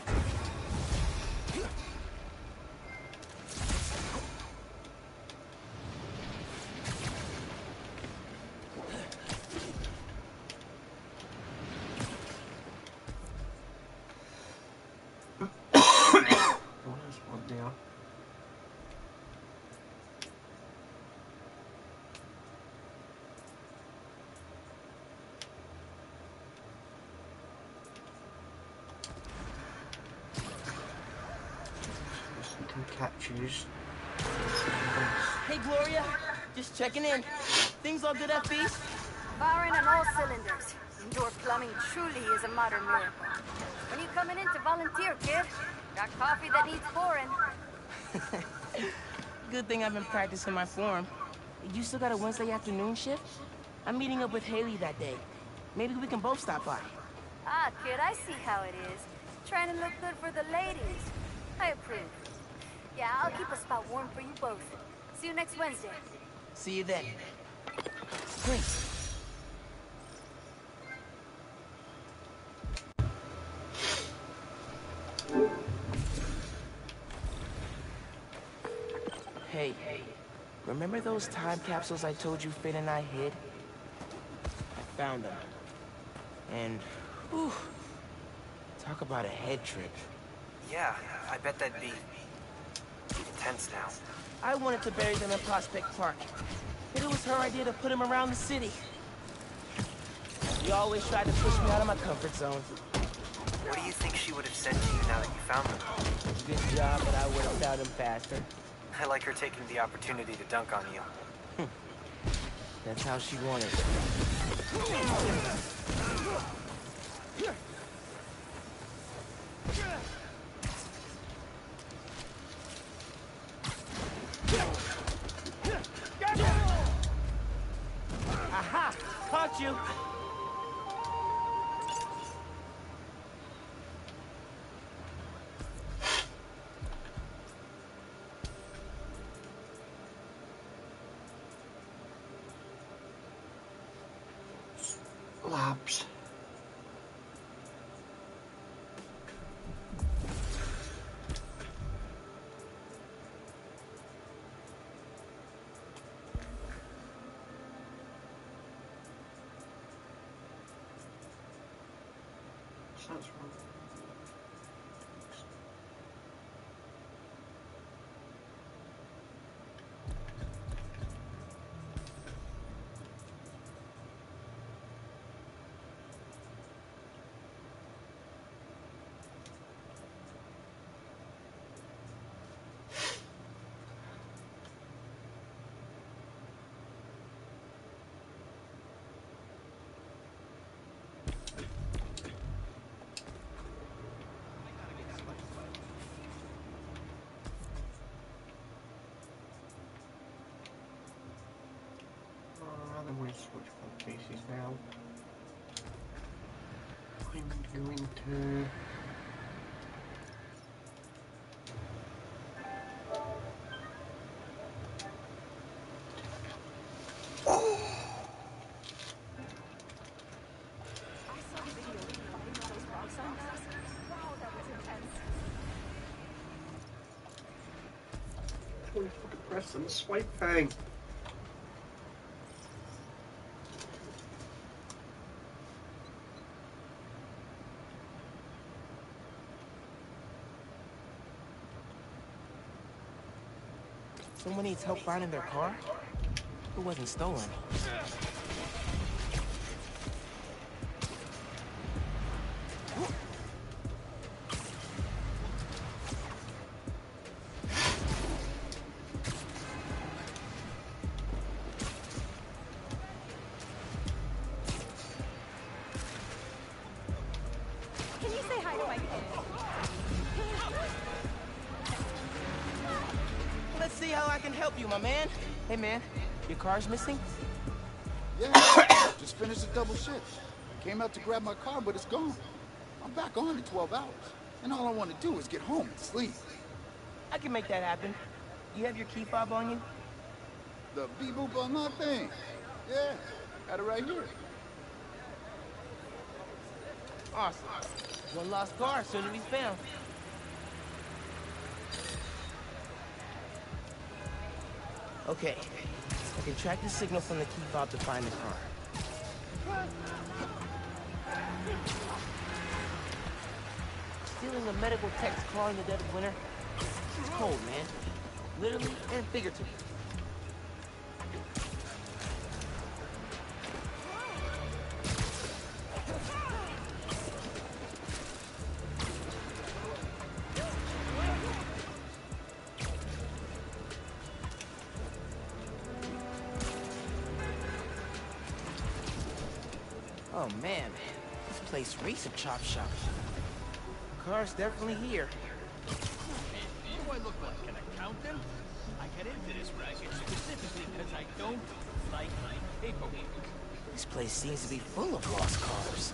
Captures. Hey, Gloria. Just checking in. Things all good at Feast? Firing on all cylinders. Indoor plumbing truly is a modern miracle. When you coming in to volunteer, kid? Got coffee that needs pouring. Good thing I've been practicing my form. You still got a Wednesday afternoon shift? I'm meeting up with Haley that day. Maybe we can both stop by. Ah, kid, I see how it is. Trying to look good for the ladies. I approve. Yeah, I'll keep a spot warm for you both. See you next Wednesday. See you then. Please. Hey, remember those time capsules I told you Finn and I hid? I found them. And, whew, talk about a head trip. Yeah, I bet that'd be intense now. I wanted to bury them in Prospect Park, but it was her idea to put him around the city. She always tried to push me out of my comfort zone. What do you think she would have said to you now that you found them? Good job, but I would have found him faster. I like her taking the opportunity to dunk on you. That's how she wanted it. Aha! Caught you! Labs. Sounds wrong. now. I'm going to... Holy fucking press and swipe thing. Someone needs help finding their car? It wasn't stolen. Can you say hi to my kid? Let's see how I can help you, my man. Hey, man, your car's missing? Yeah, just finished a double shift. Came out to grab my car, but it's gone. I'm back on in twelve hours. And all I want to do is get home and sleep. I can make that happen. You have your key fob on you? The beep-boop on that thing. Yeah, got it right here. Awesome. One lost car soon to be found. Okay, I can track the signal from the key fob to find the car. Stealing a medical tech's car in the dead of winter? It's cold, man. Literally and figuratively. Oh man, this place reeks of chop shop. Car's definitely here. Do I look like an accountant? I get into this racket specifically because I don't like paperwork. This place seems to be full of lost cars.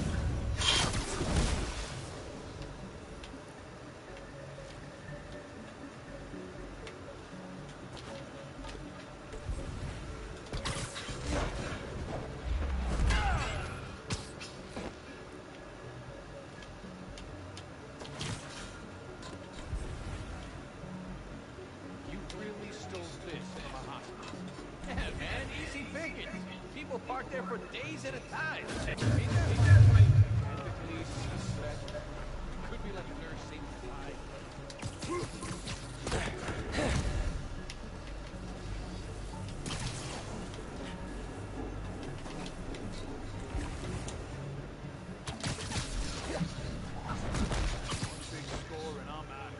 Park there for days at a time. And the police said, could be like a nursing fly. Big score and I'm out.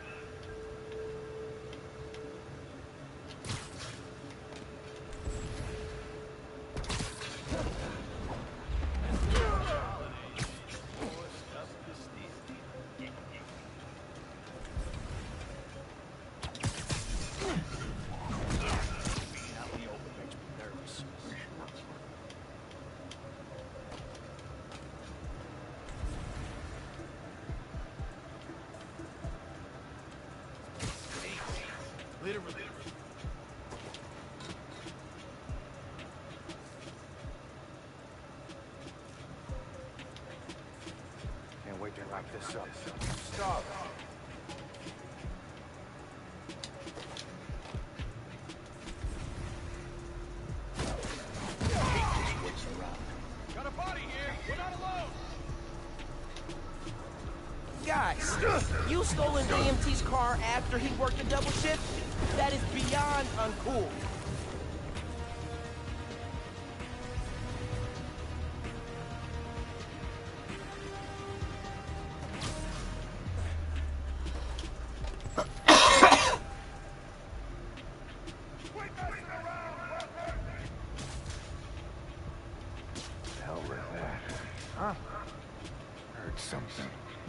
Literally. Can't wait to wrap this up. Stop. Got a body here. We're not alone. Guys, you stole an A M T's car after he worked a double shift? That is beyond uncool. The hell was that? Huh? Heard something.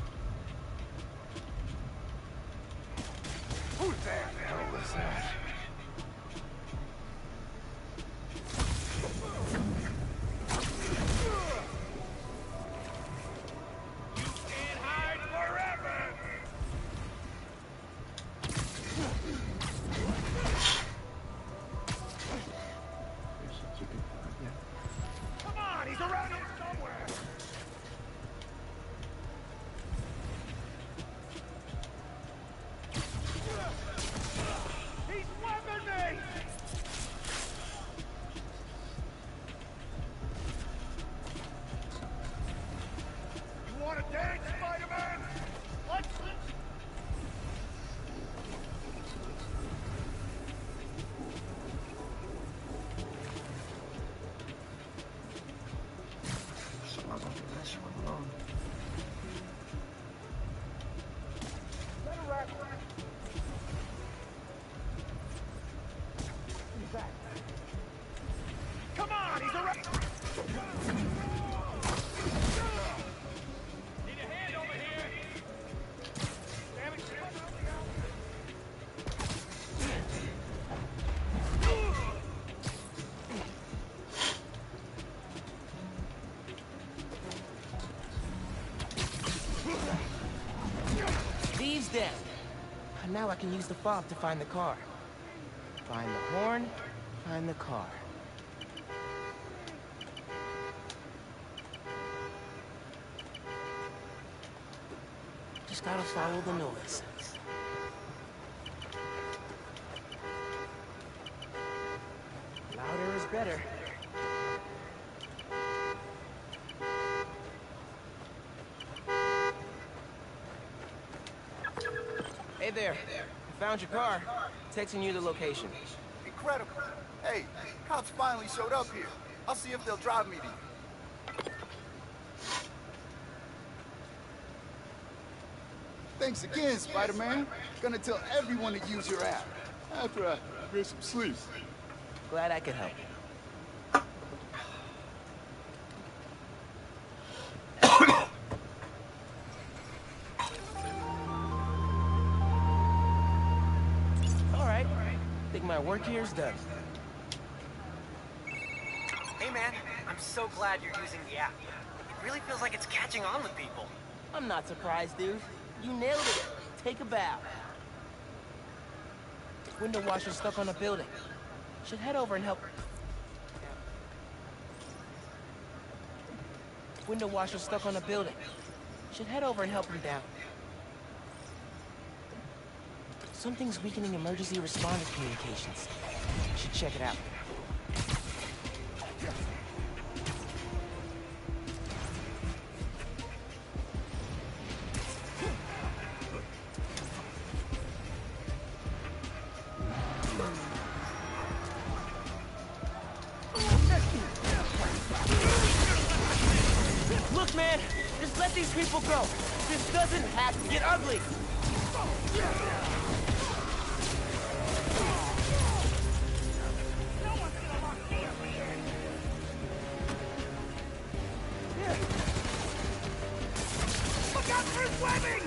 Who the hell was that? around here somewhere! He's weapon me! You wanna dance, Spider-Man? Let's... Come on, he's around! Need a hand over here! Damn it! Steve's dead. Now I can use the fob to find the car. Find the horn, find the car. Just gotta follow the noise. Louder is better. Hey there. I found your car. Texting you the location. Incredible. Hey, cops finally showed up here. I'll see if they'll drive me to you. Thanks again, Spider-Man. Gonna tell everyone to use your app. After I get some sleep. Glad I could help. All right. Think my work here is done. Hey man, I'm so glad you're using the app. It really feels like it's catching on with people. I'm not surprised, dude. You nailed it. Take a bow. Window washer stuck on a building. Should head over and help. Window washer stuck on a building. Should head over and help him down. Something's weakening emergency responder communications. Should check it out. Look, man, just let these people go. This doesn't have to get ugly. Look out for his webbing!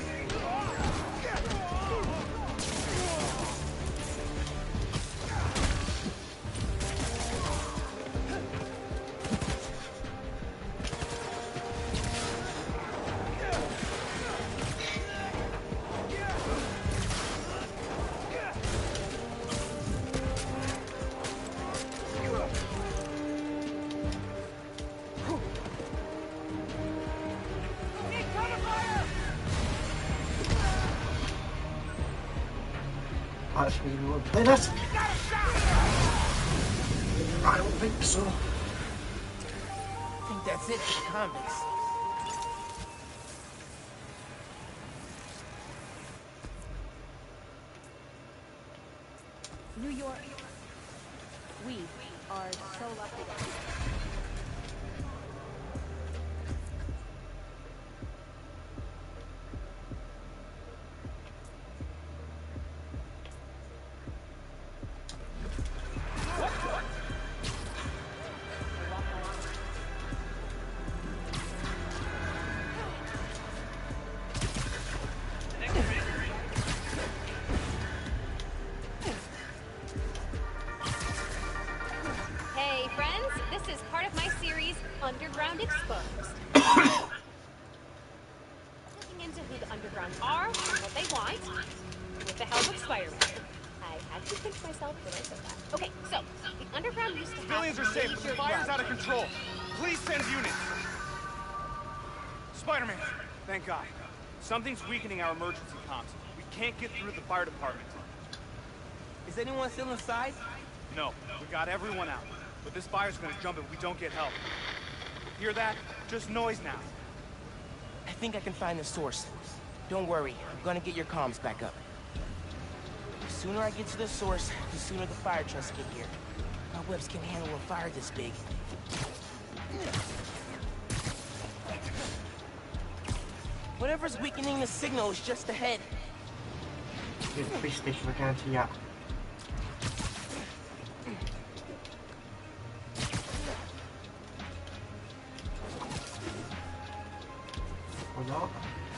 Actually, we won't play this. I don't think so. I think that's it for the comics. New York. We are so lucky. Hey, friends, this is part of my series, Underground Exposed. Looking into who the Underground are and what they want, with the help of Spider-Man. I had to pinch myself when I said that. Okay, so, the Underground used to have... Civilians are safe, but the fire's out of control. Please send units! Spider-Man, thank God. Something's weakening our emergency comms. We can't get through the fire department. Is anyone still inside? No, we got everyone out. But this fire's gonna jump if we don't get help. Hear that? Just noise now. I think I can find the source. Don't worry, I'm gonna get your comms back up. The sooner I get to the source, the sooner the fire trucks get here. My webs can handle a fire this big. Whatever's weakening the signal is just ahead. This police station again to ya. Or not?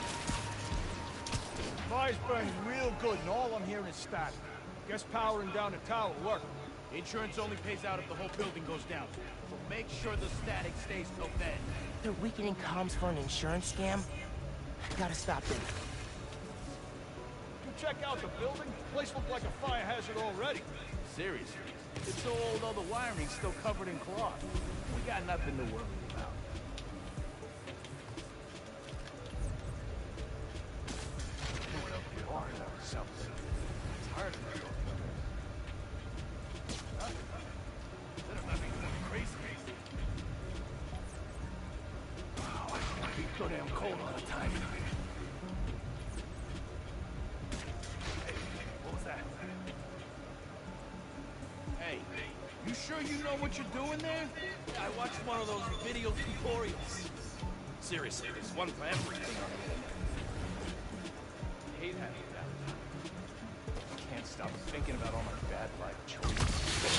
Fire's burning real good, and all I'm hearing is static. Guess powering down the tower worked. Insurance only pays out if the whole building goes down. So make sure the static stays till then. They're weakening comms for an insurance scam? I gotta stop them. You check out the building? Place looked like a fire hazard already. Seriously? It's so old all the wiring's still covered in cloth. We got nothing to worry about. What else we are in ourselves? It's hard to do. Huh? That'll not be crazy. Oh, I can't be so damn cold all the time. Hey, you sure you know what you're doing there? I watched one of those video tutorials. Seriously, there's one for everything on the internet. I hate having that. I can't stop thinking about all my bad life choices.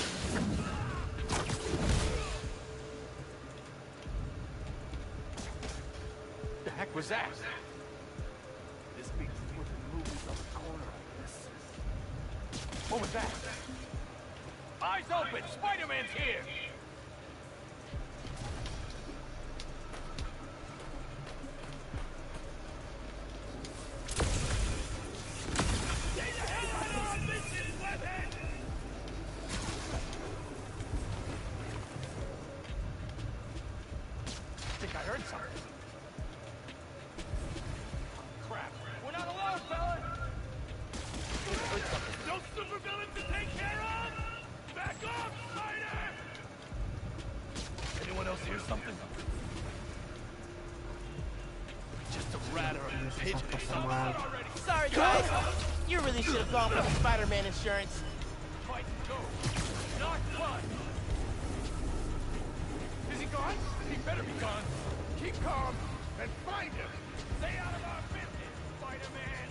What the heck was that? This beats flipping movies on the corner, I guess. What was that? Eyes open! Spider-Man's here! Stay the hell out of our business, Webhead! I think I heard something. Crap. We're not alone, fella! No supervillains to take care of! Back off, Spider! Anyone else hear something? Just a rat or a pigeon or something already. Sorry, guys. You really should have gone for the Spider-Man insurance. Fight and go. Not fun. Is he gone? He better be gone. Keep calm and find him. Stay out of our business, Spider-Man.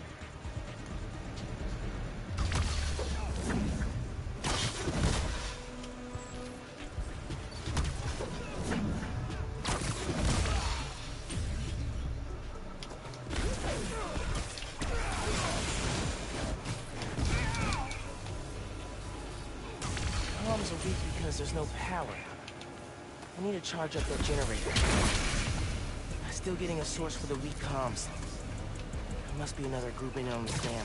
Comms are weak because there's no power. I need to charge up that generator. Still getting a source for the weak comms. There must be another group in on the scam.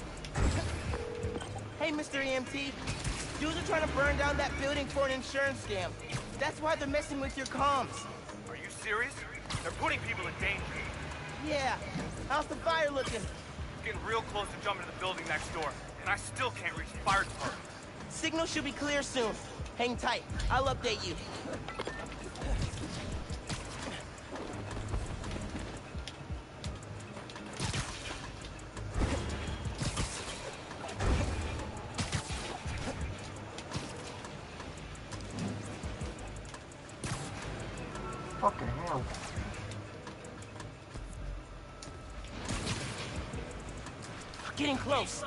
Hey, Mister E M T. Dudes are trying to burn down that building for an insurance scam. That's why they're messing with your comms. Are you serious? They're putting people in danger. Yeah. How's the fire looking? Getting real close to jumping to the building next door, and I still can't reach the fire department. Signal should be clear soon. Hang tight. I'll update you. Fucking hell. Getting close.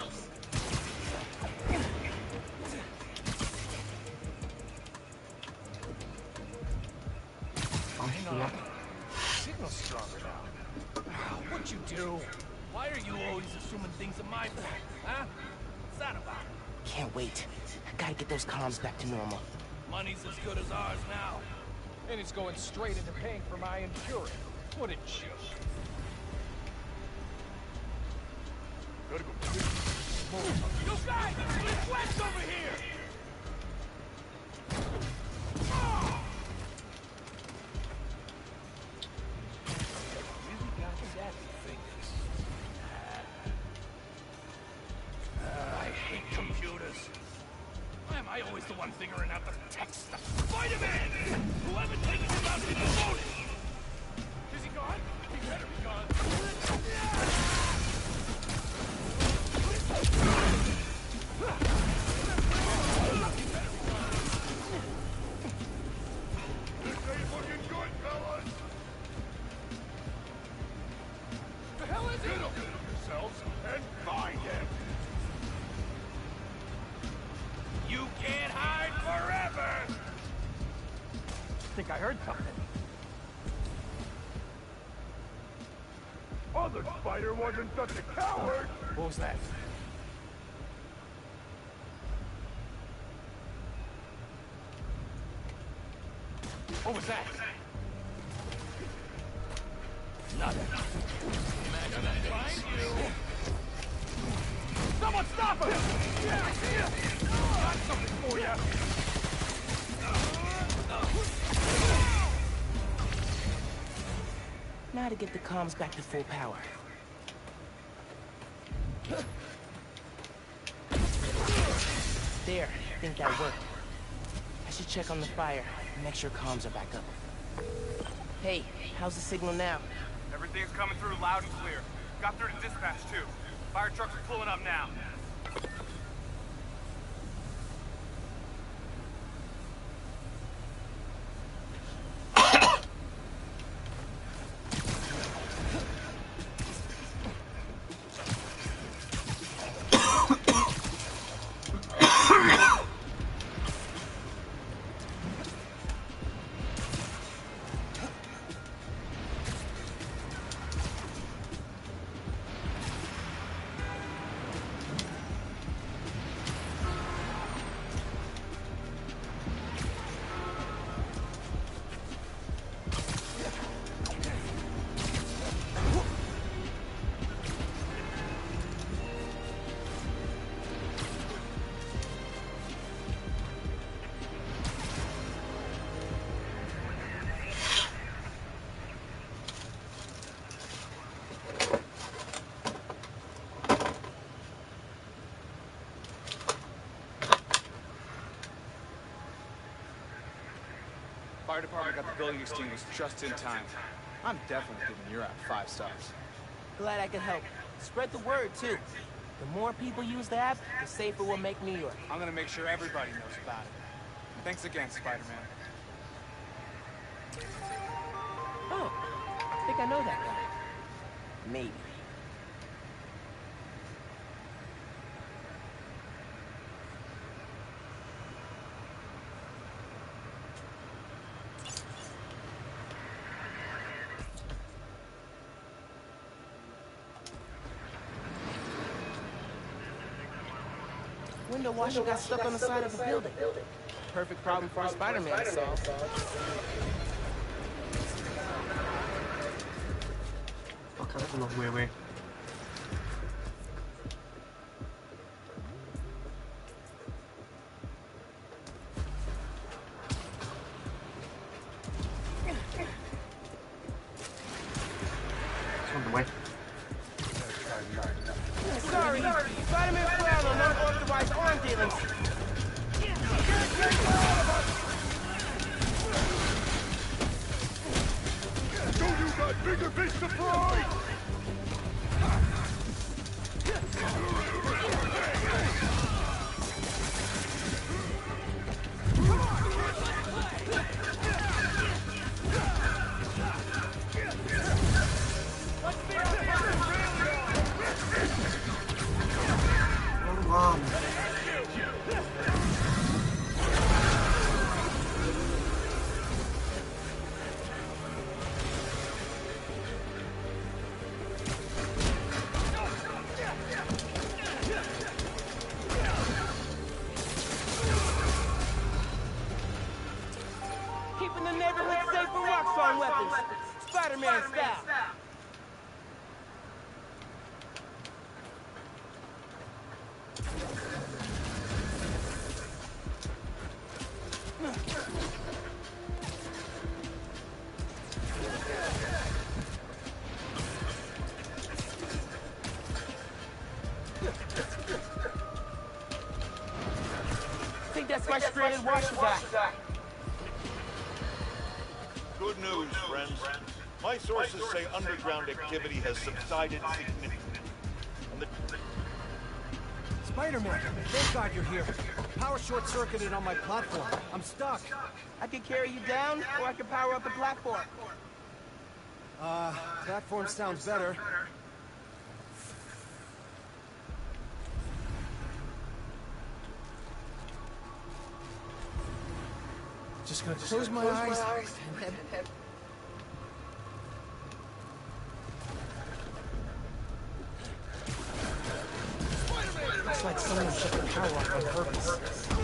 Hang on. Signal's stronger now. What'd you do? Why are you always assuming things are my fault? Huh? What's that about? Can't wait. I gotta get those comms back to normal. Money's as good as ours now. And it's going straight into paying for my insurance. What a joke. Gotta go quick. You guys! It's West over here! on figuring out the tech stuff. Spider-Man! Whoever takes him out is promoted! Is he gone? He better be gone. This ain't looking good, fellas! The hell is he? Get up yourselves and find him! You can't hide forever! I think I heard something. Other spider wasn't such a coward! What was that? What was that? Nothing. Imagine I find you! Someone stop him! Yeah, I see him! Got something for you! Now to get the comms back to full power. There, I think that worked. I should check on the fire and make sure comms are back up. Hey, how's the signal now? Everything's coming through loud and clear. Got through to dispatch, too. Fire trucks are pulling up now. Fire department got the building extinguished just in time. I'm definitely giving your app five stars. Glad I could help. Spread the word, too. The more people use the app, the safer we'll make New York. I'm gonna make sure everybody knows about it. Thanks again, Spider-Man. Oh, I think I know that guy. Maybe. Window washer got stuck on the side of a building. Perfect problem for a Spider-Man to solve. Okay, that's a long way away. It's on the way. Sorry, Spider-Man frowned on unauthorized arm dealings. So you got bigger fish to fry! Mom. Keeping the neighborhood safe for Roxxon weapons. Spider-Man style. Think that's my my stranded washer guy. Good news, friends. My sources say underground activity has subsided significantly. And the... Spider-Man, thank God you're here. Power short-circuited on my platform. I'm stuck. I can carry you down, or I can power up the platform. Uh, platform sounds better. Just gonna close my eyes and then... Looks like someone shut the power off on purpose.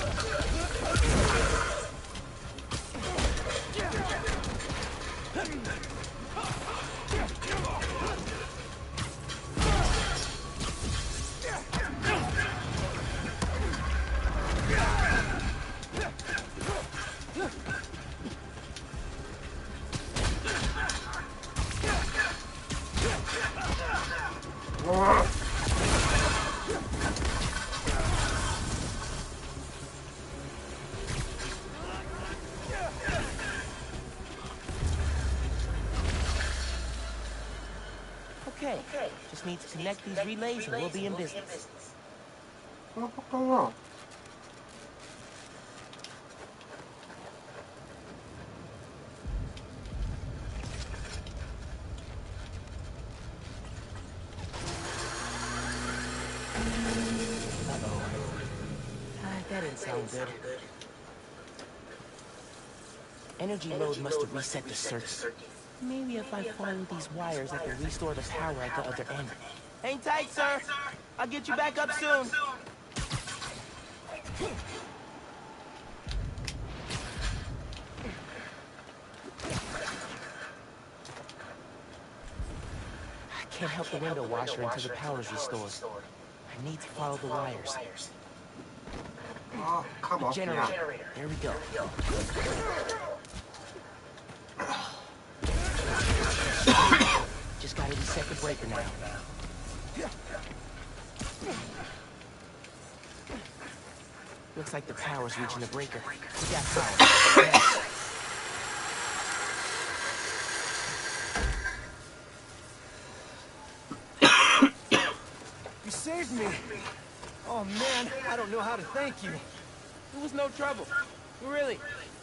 Okay, just need to connect these relays and we'll be in business. Uh-oh. Ah, that didn't sound good. Energy load must have reset the circuit. Maybe if I follow these wires, I can restore the power at the other end. Hang tight, sir. I'll get you back up soon. I can't help the window washer until the power's restored. I need to follow the wires. Oh, come on. Generator. There we go. Just gotta reset the breaker now. Looks like the power's reaching the breaker. We got power. Yes. You saved me! Oh man, I don't know how to thank you. It was no trouble. Really.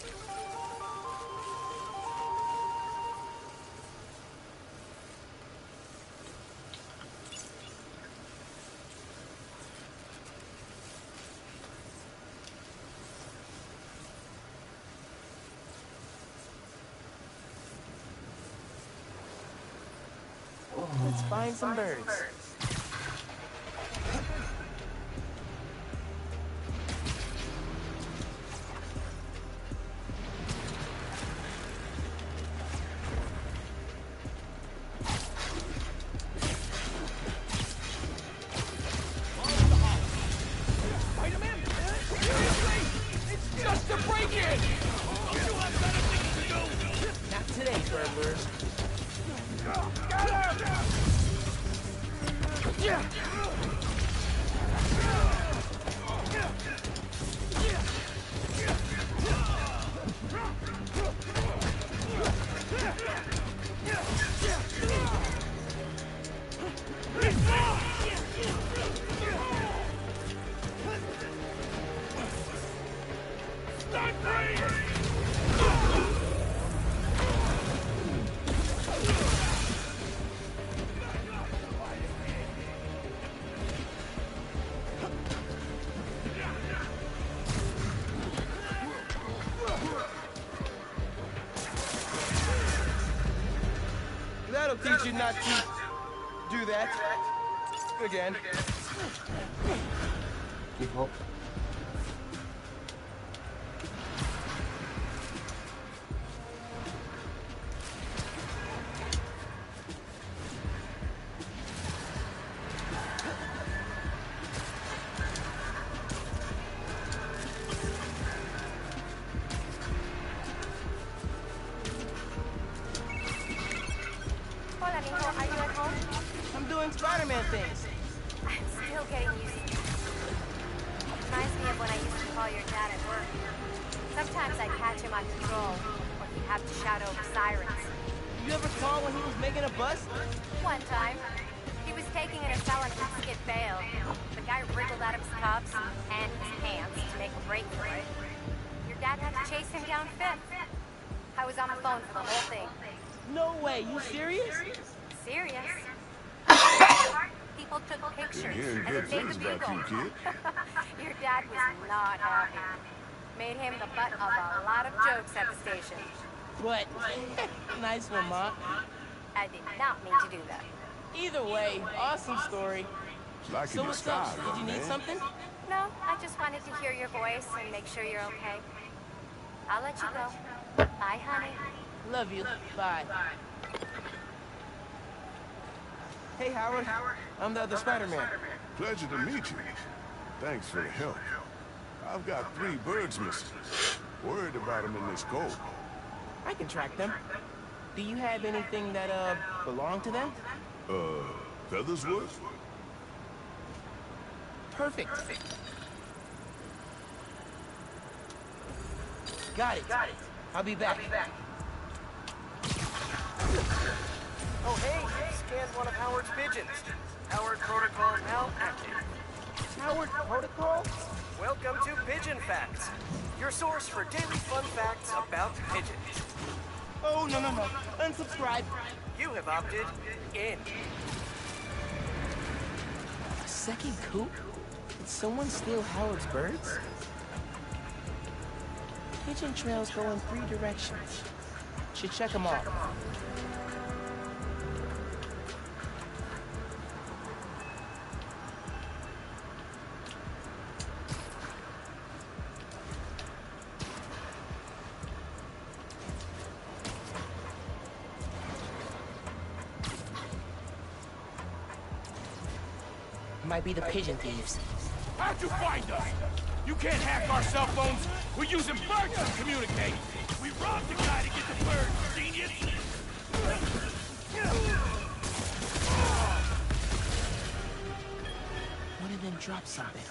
Let's find some birds. That'll teach you not to do that again. Keep up. I'm doing Spider-Man things. I'm still getting used to it. Reminds me of when I used to call your dad at work. Sometimes I'd catch him on patrol, or he'd have to shout over sirens. You ever call when he was making a bust? One time, he was taking an assailant from Skid bail. The guy wriggled out of his cuffs and his pants to make a break for it. Your dad had to chase him down Fifth. I was on the phone for the whole thing. No way, you serious? Serious? People took pictures Hearing and good it made things the about you, bugle. kid. Your dad was not happy. Made him the butt of a lot of jokes at the station. But, nice one, Ma. I did not mean to do that. Either way, awesome story. Like so what's up? Did you need man. something? No, I just wanted to hear your voice and make sure you're okay. I'll let you go. Bye, honey. Love you. Bye. Hey, Howard. I'm the other Spider-Man. Pleasure to meet you. Thanks for the help. I've got three birds missing. Worried about them in this cold. I can track them. Do you have anything that, uh, belong to them? Uh, Feathersworth? Perfect. Got it. Got it. I'll be back. Oh, hey, scanned one of Howard's pigeons. Howard Protocol now active. Howard Protocol? Welcome to Pigeon Facts, your source for daily fun facts about pigeons. Oh, no, no, no. Unsubscribe. You have opted in. A second coop? Did someone steal Howard's birds? Pigeon trails go in three directions. Should check them all. Might be the pigeon thieves. How'd you find us? You can't hack our cell phones. We're using birds to communicate. We robbed the guy to get the birds, genius. One of them dropped something.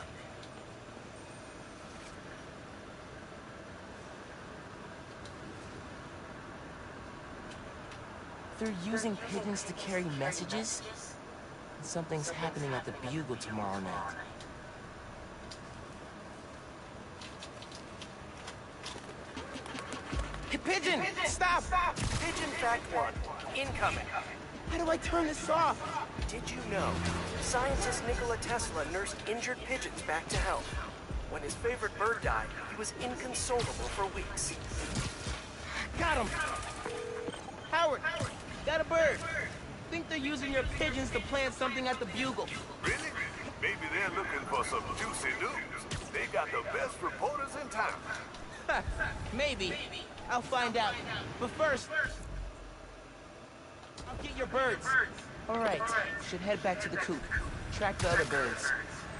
They're using pigeons to carry messages? Something's happening at the Bugle tomorrow night. Hey, Pigeon! Stop! Pigeon Fact one, incoming. How do I turn this off? Did you know scientist Nikola Tesla nursed injured pigeons back to health? When his favorite bird died, he was inconsolable for weeks. Got him! Howard, got a bird. Think they're using your pigeons to plant something at the Bugle. Really? Maybe they're looking for some juicy news. They got the best reporters in town. Maybe. I'll find out. But first, I'll get your birds. All right. Should head back to the coop. Track the other birds.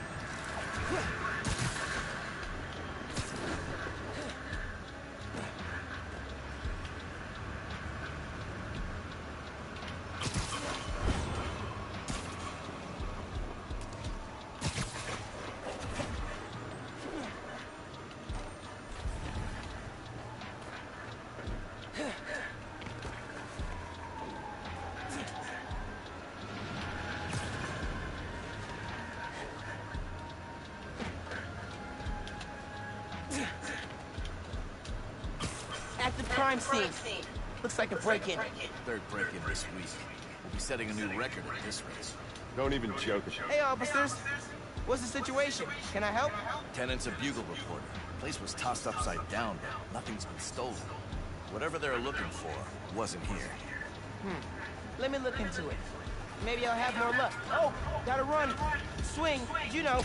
Active crime scene. Looks like a break-in. Third break-in this week. We'll be setting a new record at this rate. Don't even joke. Hey, officers. What's the situation? Can I help? Tenant's a Bugle reporter. The place was tossed upside down, but nothing's been stolen. Whatever they're looking for wasn't here. Hmm. Let me look into it. Maybe I'll have more luck. Oh, gotta run. Swing, you know.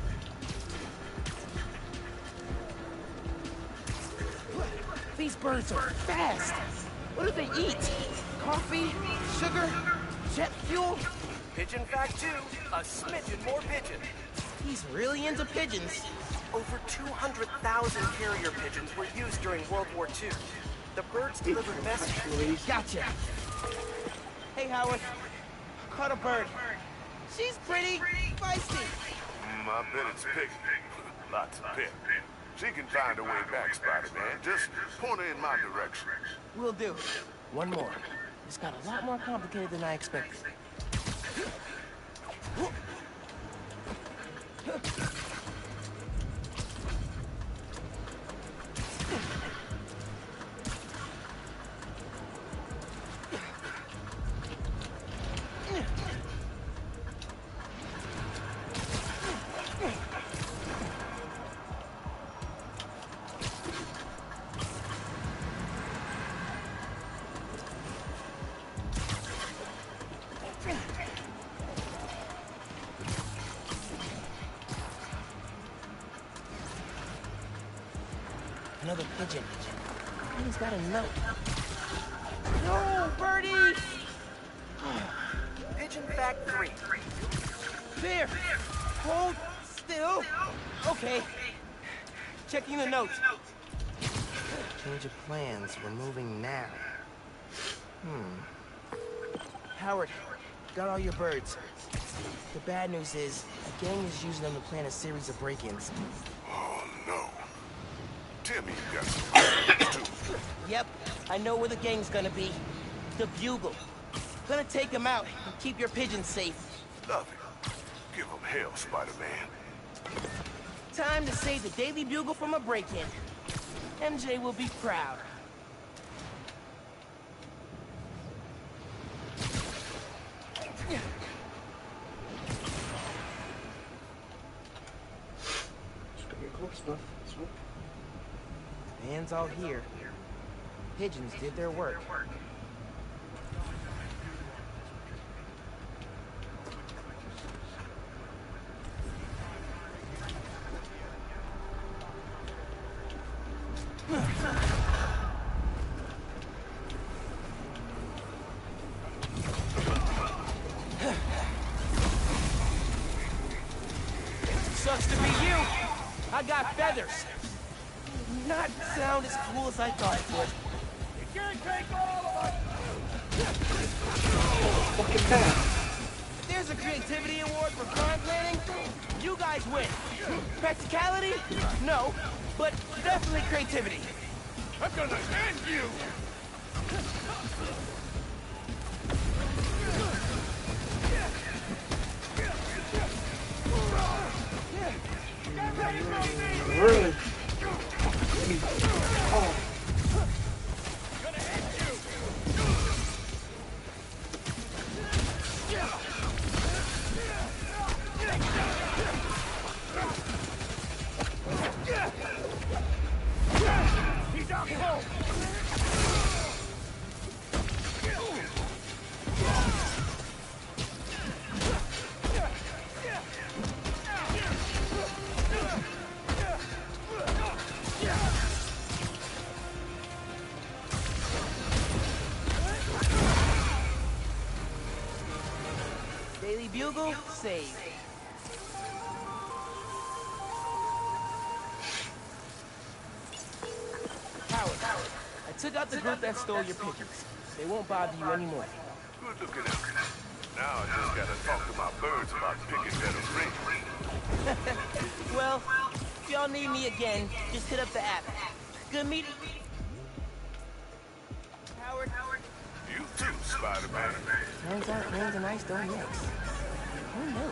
These birds are fast. What do they eat? Coffee? Sugar? Jet fuel? Pigeon Fact two, a smidgen more pigeon. He's really into pigeons. Over two hundred thousand carrier pigeons were used during World War Two. The birds delivered messages. Gotcha. Hey, Howard. Caught a bird. She's pretty feisty. Mm, I bet it's Piggy. Lots of pep. She can find her way back, Spider-Man. Just point her in my direction. Will do. One more. This got a lot more complicated than I expected. Another pigeon. He's got a note. No, Birdie! Pigeon fact three. There! Hold still. Okay. Checking the note. Change of plans. We're moving now. Hmm. Howard, got all your birds. The bad news is, the gang is using them to plan a series of break-ins. Oh, no. Tell me you got some too. Yep, I know where the gang's gonna be. The Bugle. Gonna take them out and keep your pigeons safe. Love it. Give them hell, Spider-Man. Time to save the Daily Bugle from a break-in. M J will be proud. Man's all here. Pigeons did their work. Sucks to be you. I got feathers. Not sound as cool as I thought it would. You can't take all of us! Fucking bad. If there's a creativity award for crime planning, you guys win. Practicality? No, but definitely creativity. I'm gonna end you! Get ready for me! Really? Oh. Gonna hit you! He's out cold! Daily Bugle, save. Howard, I took out the group that stole your pigeons. They won't bother you anymore. Good looking out. Now I just gotta talk to my birds about picking better rings. Well, if y'all need me again, just hit up the app. Good meeting. Howard. You too, Spider-Man. Turns out rains and ice don't mix. Who knew?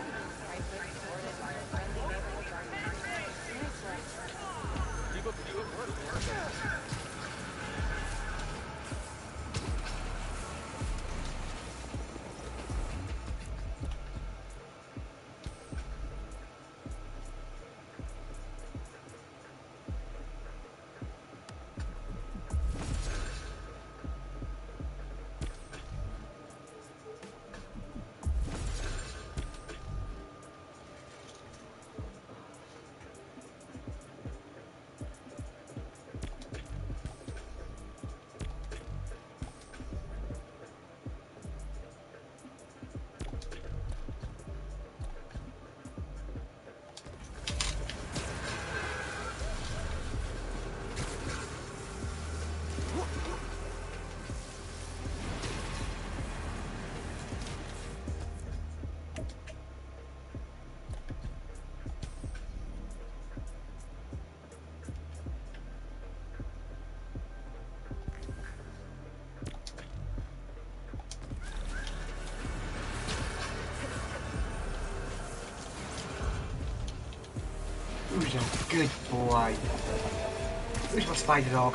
Good boy. Where's my spider dog?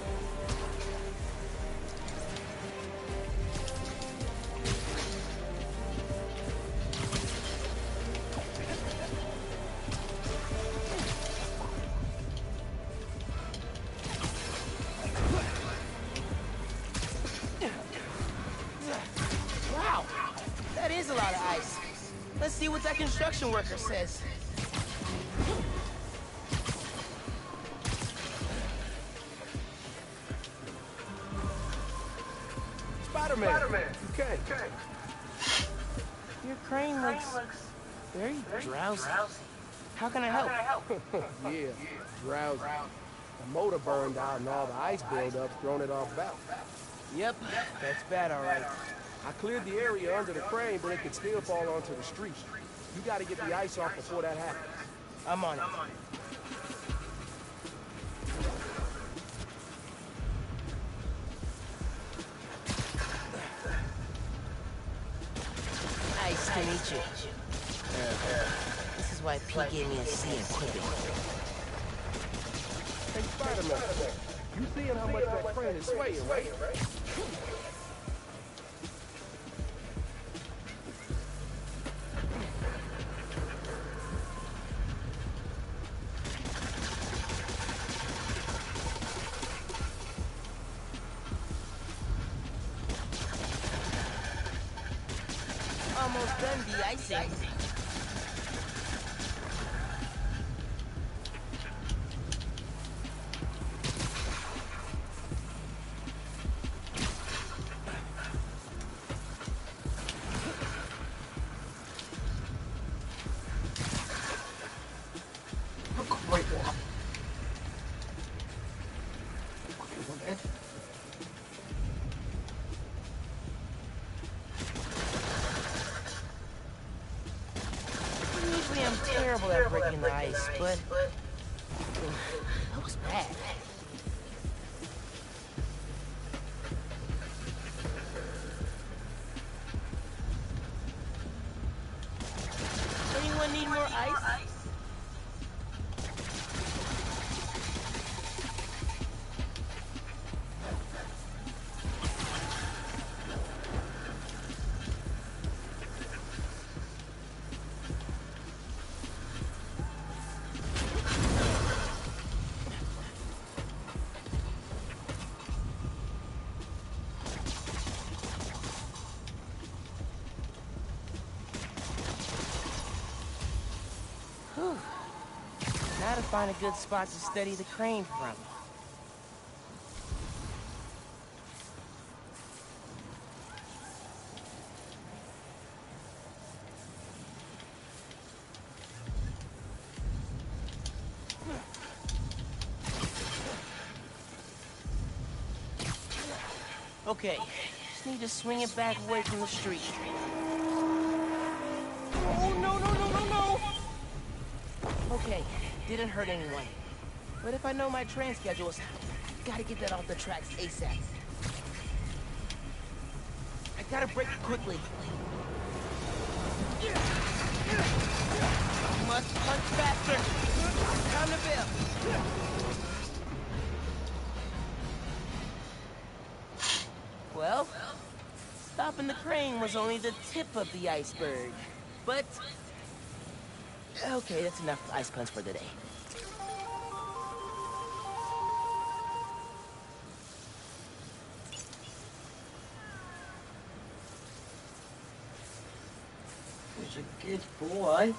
Wow, that is a lot of ice. Let's see what that construction worker says. Spider-Man, Spider-Man. You came. Your crane looks very drowsy. How can I help? Yeah, drowsy. The motor burned out and all the ice buildup thrown it off balance. Yep, that's bad, all right. I cleared the area under the crane, but it could still fall onto the street. You gotta get the ice off before that happens. I'm on it. Nice to meet you. This is why Pete gave me a C in quipping. Hey, Spider-Man, you seeing how much that crane is swaying, right? Almost done de-icing. Wait, what? Usually I'm terrible at breaking the ice, but that was bad. Anyone need more ice? Whew. Now to find a good spot to steady the crane from. Okay, just need to swing it back away from the street. Oh, no, no, no, no, no! Okay, didn't hurt anyone. But if I know my train schedules, gotta get that off the tracks ASAP. I gotta break it quickly. Must punch faster. Time to build. Well, stopping the crane was only the tip of the iceberg. But okay, that's enough ice punch for today. He's a good boy.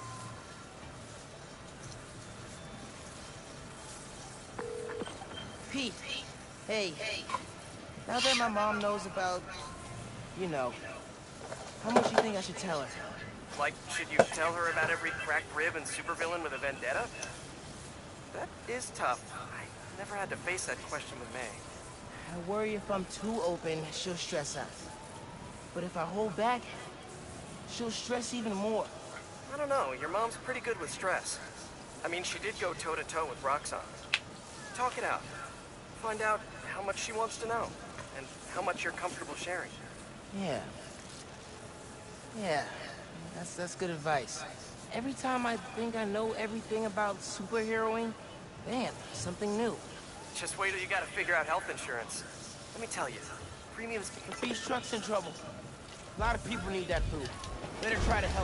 Pete, hey, now that my mom knows about, you know, how much you think I should tell her? Like, should you tell her about every cracked rib and supervillain with a vendetta? That is tough. I never had to face that question with May. I worry if I'm too open, she'll stress out. But if I hold back, she'll stress even more. I don't know, your mom's pretty good with stress. I mean, she did go toe-to-toe with Roxxon. Talk it out. Find out how much she wants to know, and how much you're comfortable sharing. Yeah. Yeah, that's, that's good advice. Every time I think I know everything about superheroing, bam, something new. Just wait till you gotta figure out health insurance. Let me tell you, premiums... If these trucks in trouble, a lot of people need that food. Better try to help.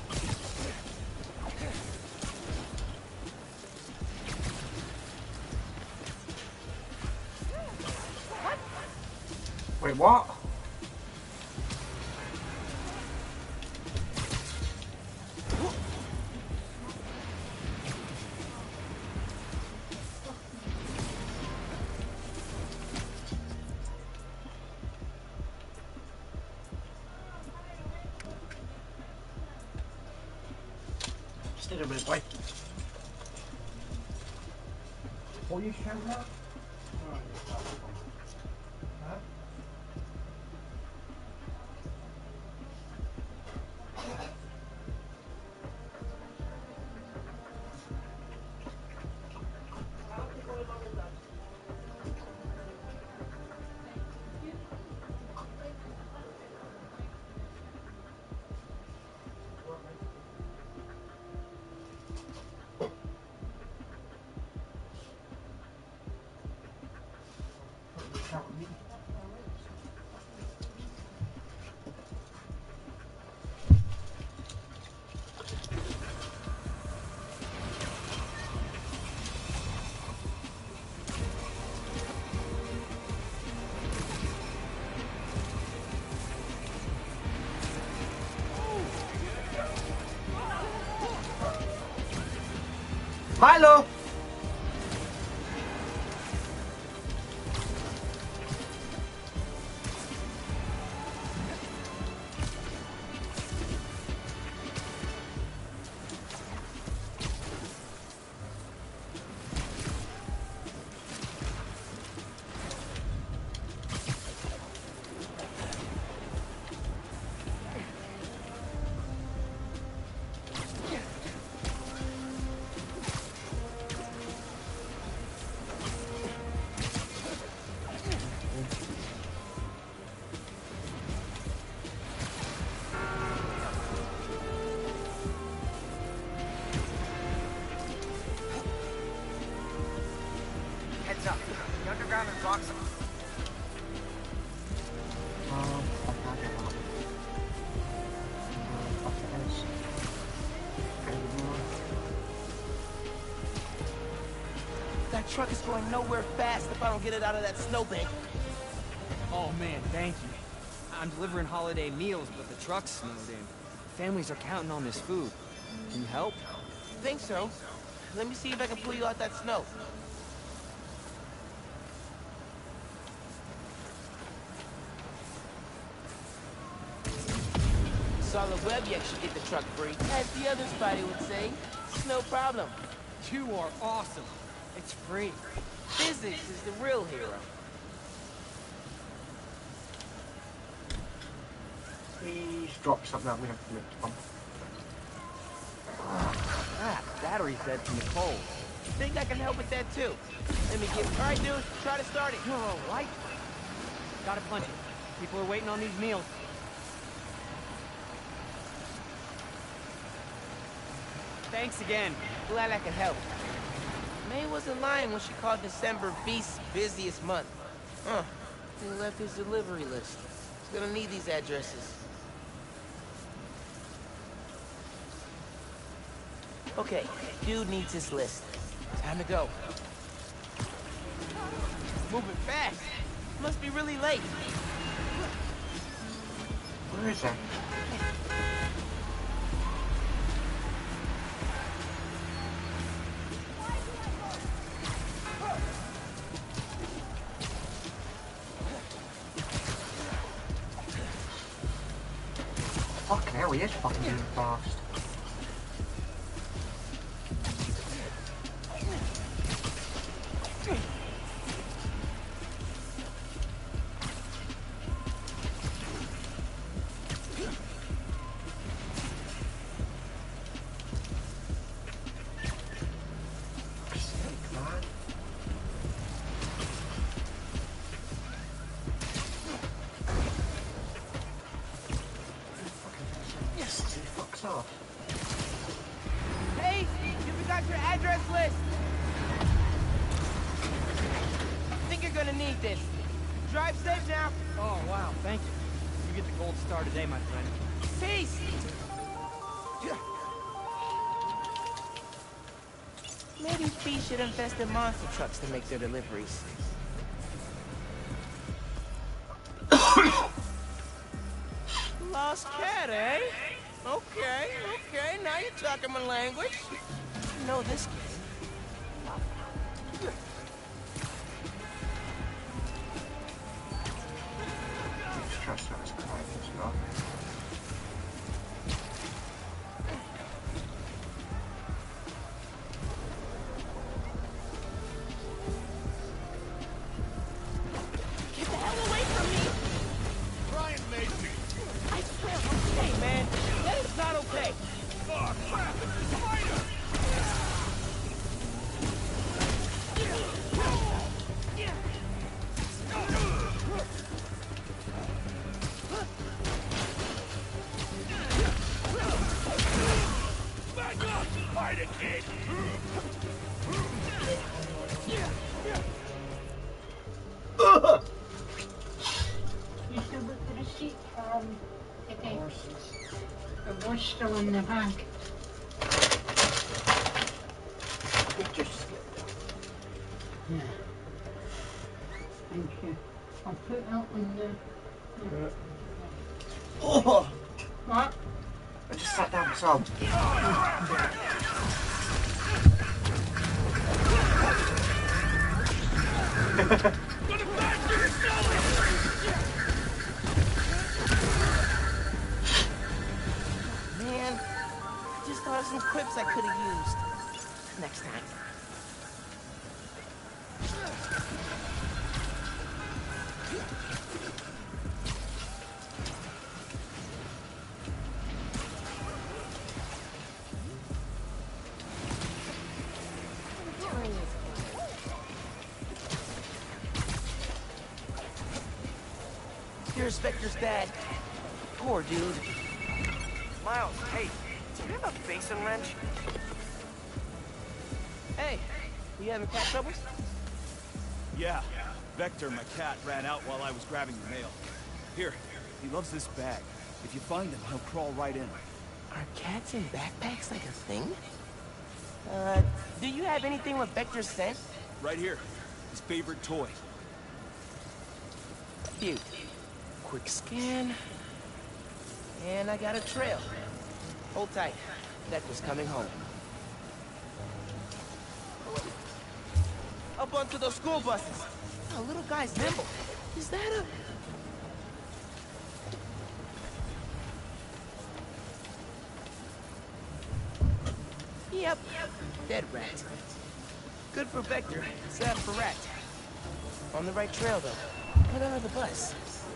Wait, what? Just need a minute, wait. What are you shouting at? Huh? Milo! Heads up. The underground is blocks. Um, That truck is going nowhere fast if I don't get it out of that snowbank. Oh man, thank you. I'm delivering holiday meals, but the truck's snowed in. Families are counting on this food. Can you help? Think so. Let me see if I can pull you out that snow. Solid web yak should get the truck free. As the other Spidey would say, it's no problem. You are awesome. It's free. Physics is the real hero. Please drop something out. We have to make one. Ah, battery fed from the cold. Think I can help with that too? Let me get. All right, dude. Try to start it. Oh, what? Gotta punch it. People are waiting on these meals. Thanks again. Glad I could help. May wasn't lying when she called December Beast's busiest month. Huh. He left his delivery list. He's gonna need these addresses. Okay, dude needs his list. Time to go. Moving fast. Must be really late. Where is that? Fucking hell, he is fucking moving fast. Off. got your address list. I think you're gonna need this. Drive safe now. Oh, wow, thank you. You get the gold star today, my friend. Peace! Maybe Fee should invest in monster trucks to make their deliveries. Lost cat, eh? Okay, okay, now you're talking my language. You know this game. Get the hell away from me! Try and make me. I swear, okay, man. That is not okay. Oh, crap! It's a spider! Back up! Spider kid! You still got the receipt from the horses. The horse still in the bag. Pictures. Yeah. Thank you. I'll put that on the... Yeah. Oh! What? I just sat down myself. Man, I just thought of some quips I could have used. Next time. Here's Vector's dad. Poor dude. Miles, hey, do you have a basin wrench? Hey, you having cat troubles? Yeah. Vector, my cat, ran out while I was grabbing the mail. Here, he loves this bag. If you find him, he'll crawl right in. Are cats in backpacks like a thing? Uh, do you have anything with Vector's scent? Right here. His favorite toy. Cute. Quick scan. And I got a trail. Hold tight. Vector's coming home. Up onto those school buses. Oh, little guy's nimble. Is that a... Yep. Dead rat. Good for Vector, sad for Rat. On the right trail, though. Get out of the bus.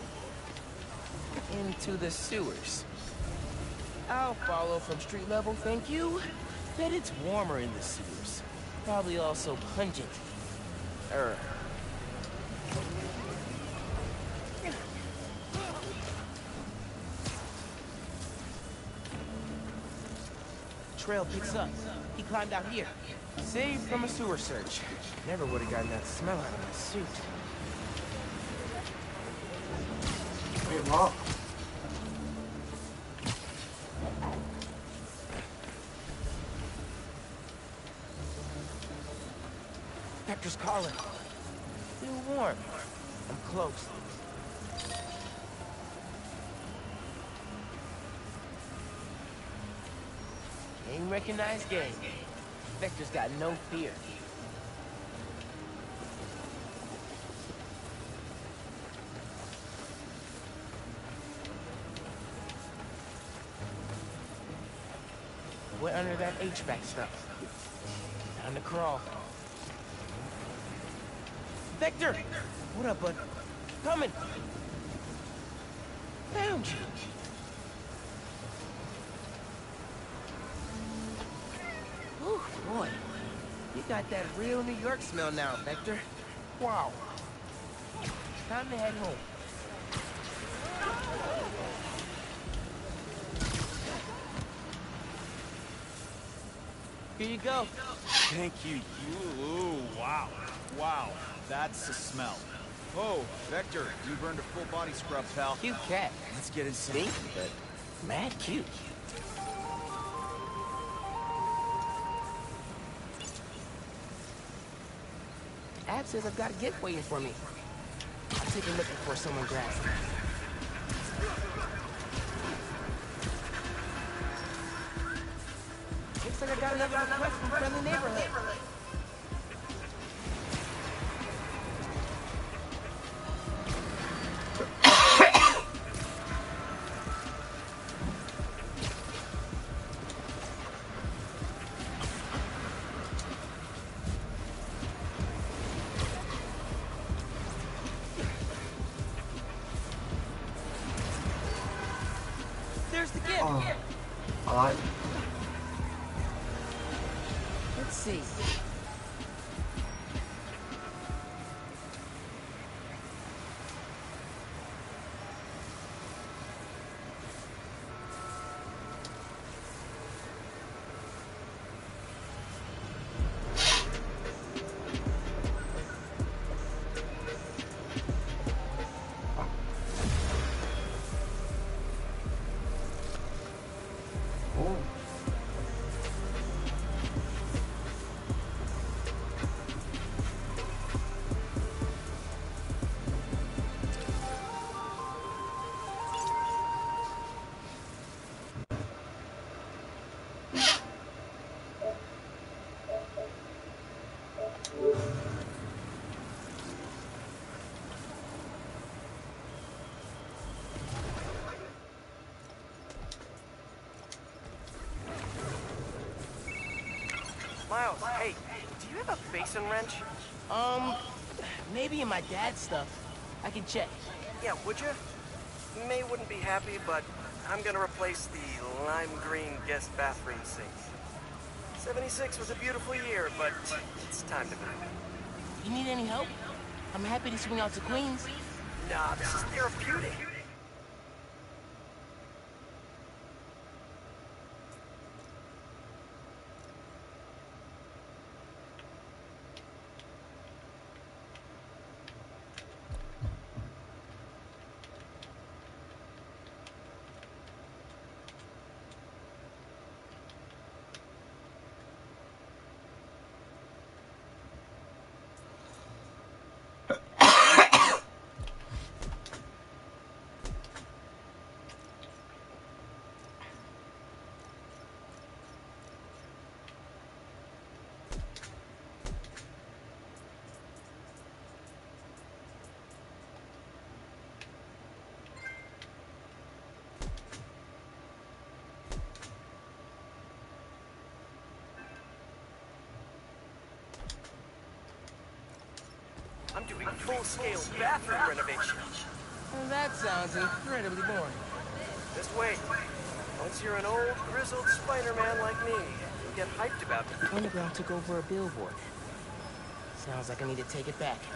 Into the sewers. I'll follow from street level, thank you. Bet it's warmer in the sewers. Probably also pungent. Er. Trail picks up. He climbed out here. Saved from a sewer search. Never would have gotten that smell out of my suit. Wait, what? Vector's calling. Feel warm. I'm close. Game recognized game. Vector's got no fear. We're under that H V A C stuff. Time to crawl. Vector! What up, bud? Coming! Found you! Oh, boy. You got that real New York smell now, Vector. Wow. Time to head home. Here you go. Thank you. Ooh, ooh, wow. Wow. That's the smell. Oh, Vector, you burned a full body scrub, pal. Cute cat. Let's get inside. Stinky, but mad cute. Ab says I've got a gift waiting for me. I'll take a look before someone grabs it. Looks like I got another request from Friendly Neighborhood. There's the gift. Oh, I like. Let's see. Oh. Miles, hey, do you have a basin wrench? Um, maybe in my dad's stuff. I can check. Yeah, would you? May wouldn't be happy, but I'm gonna replace the lime green guest bathroom sink. seventy-six was a beautiful year, but it's time to move. You need any help? I'm happy to swing out to Queens. Nah, this is therapeutic. I'm doing full-scale bathroom renovation. Well, that sounds incredibly boring. Just wait. Once you're an old, grizzled Spider-Man like me, you'll get hyped about it. Underground took over a billboard. Sounds like I need to take it back.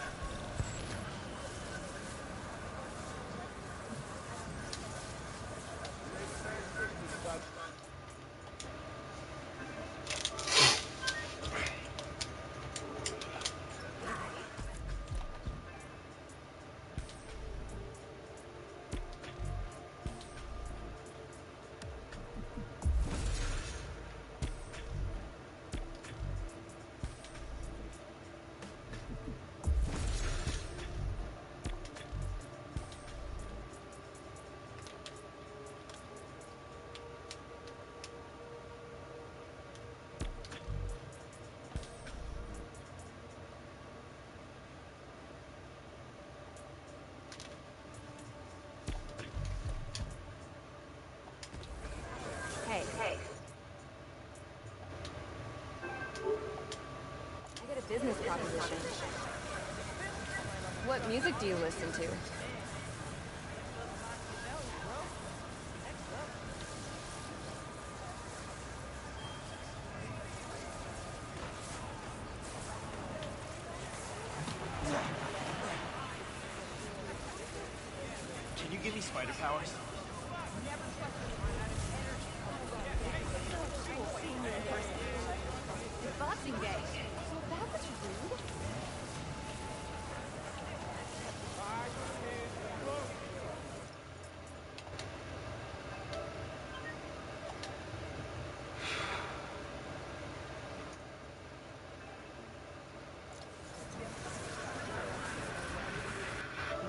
Hey, hey. I got a business proposition. What music do you listen to? Can you give me spider powers?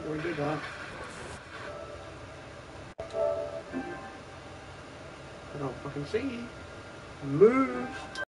before we do that. I don't fucking see. Move!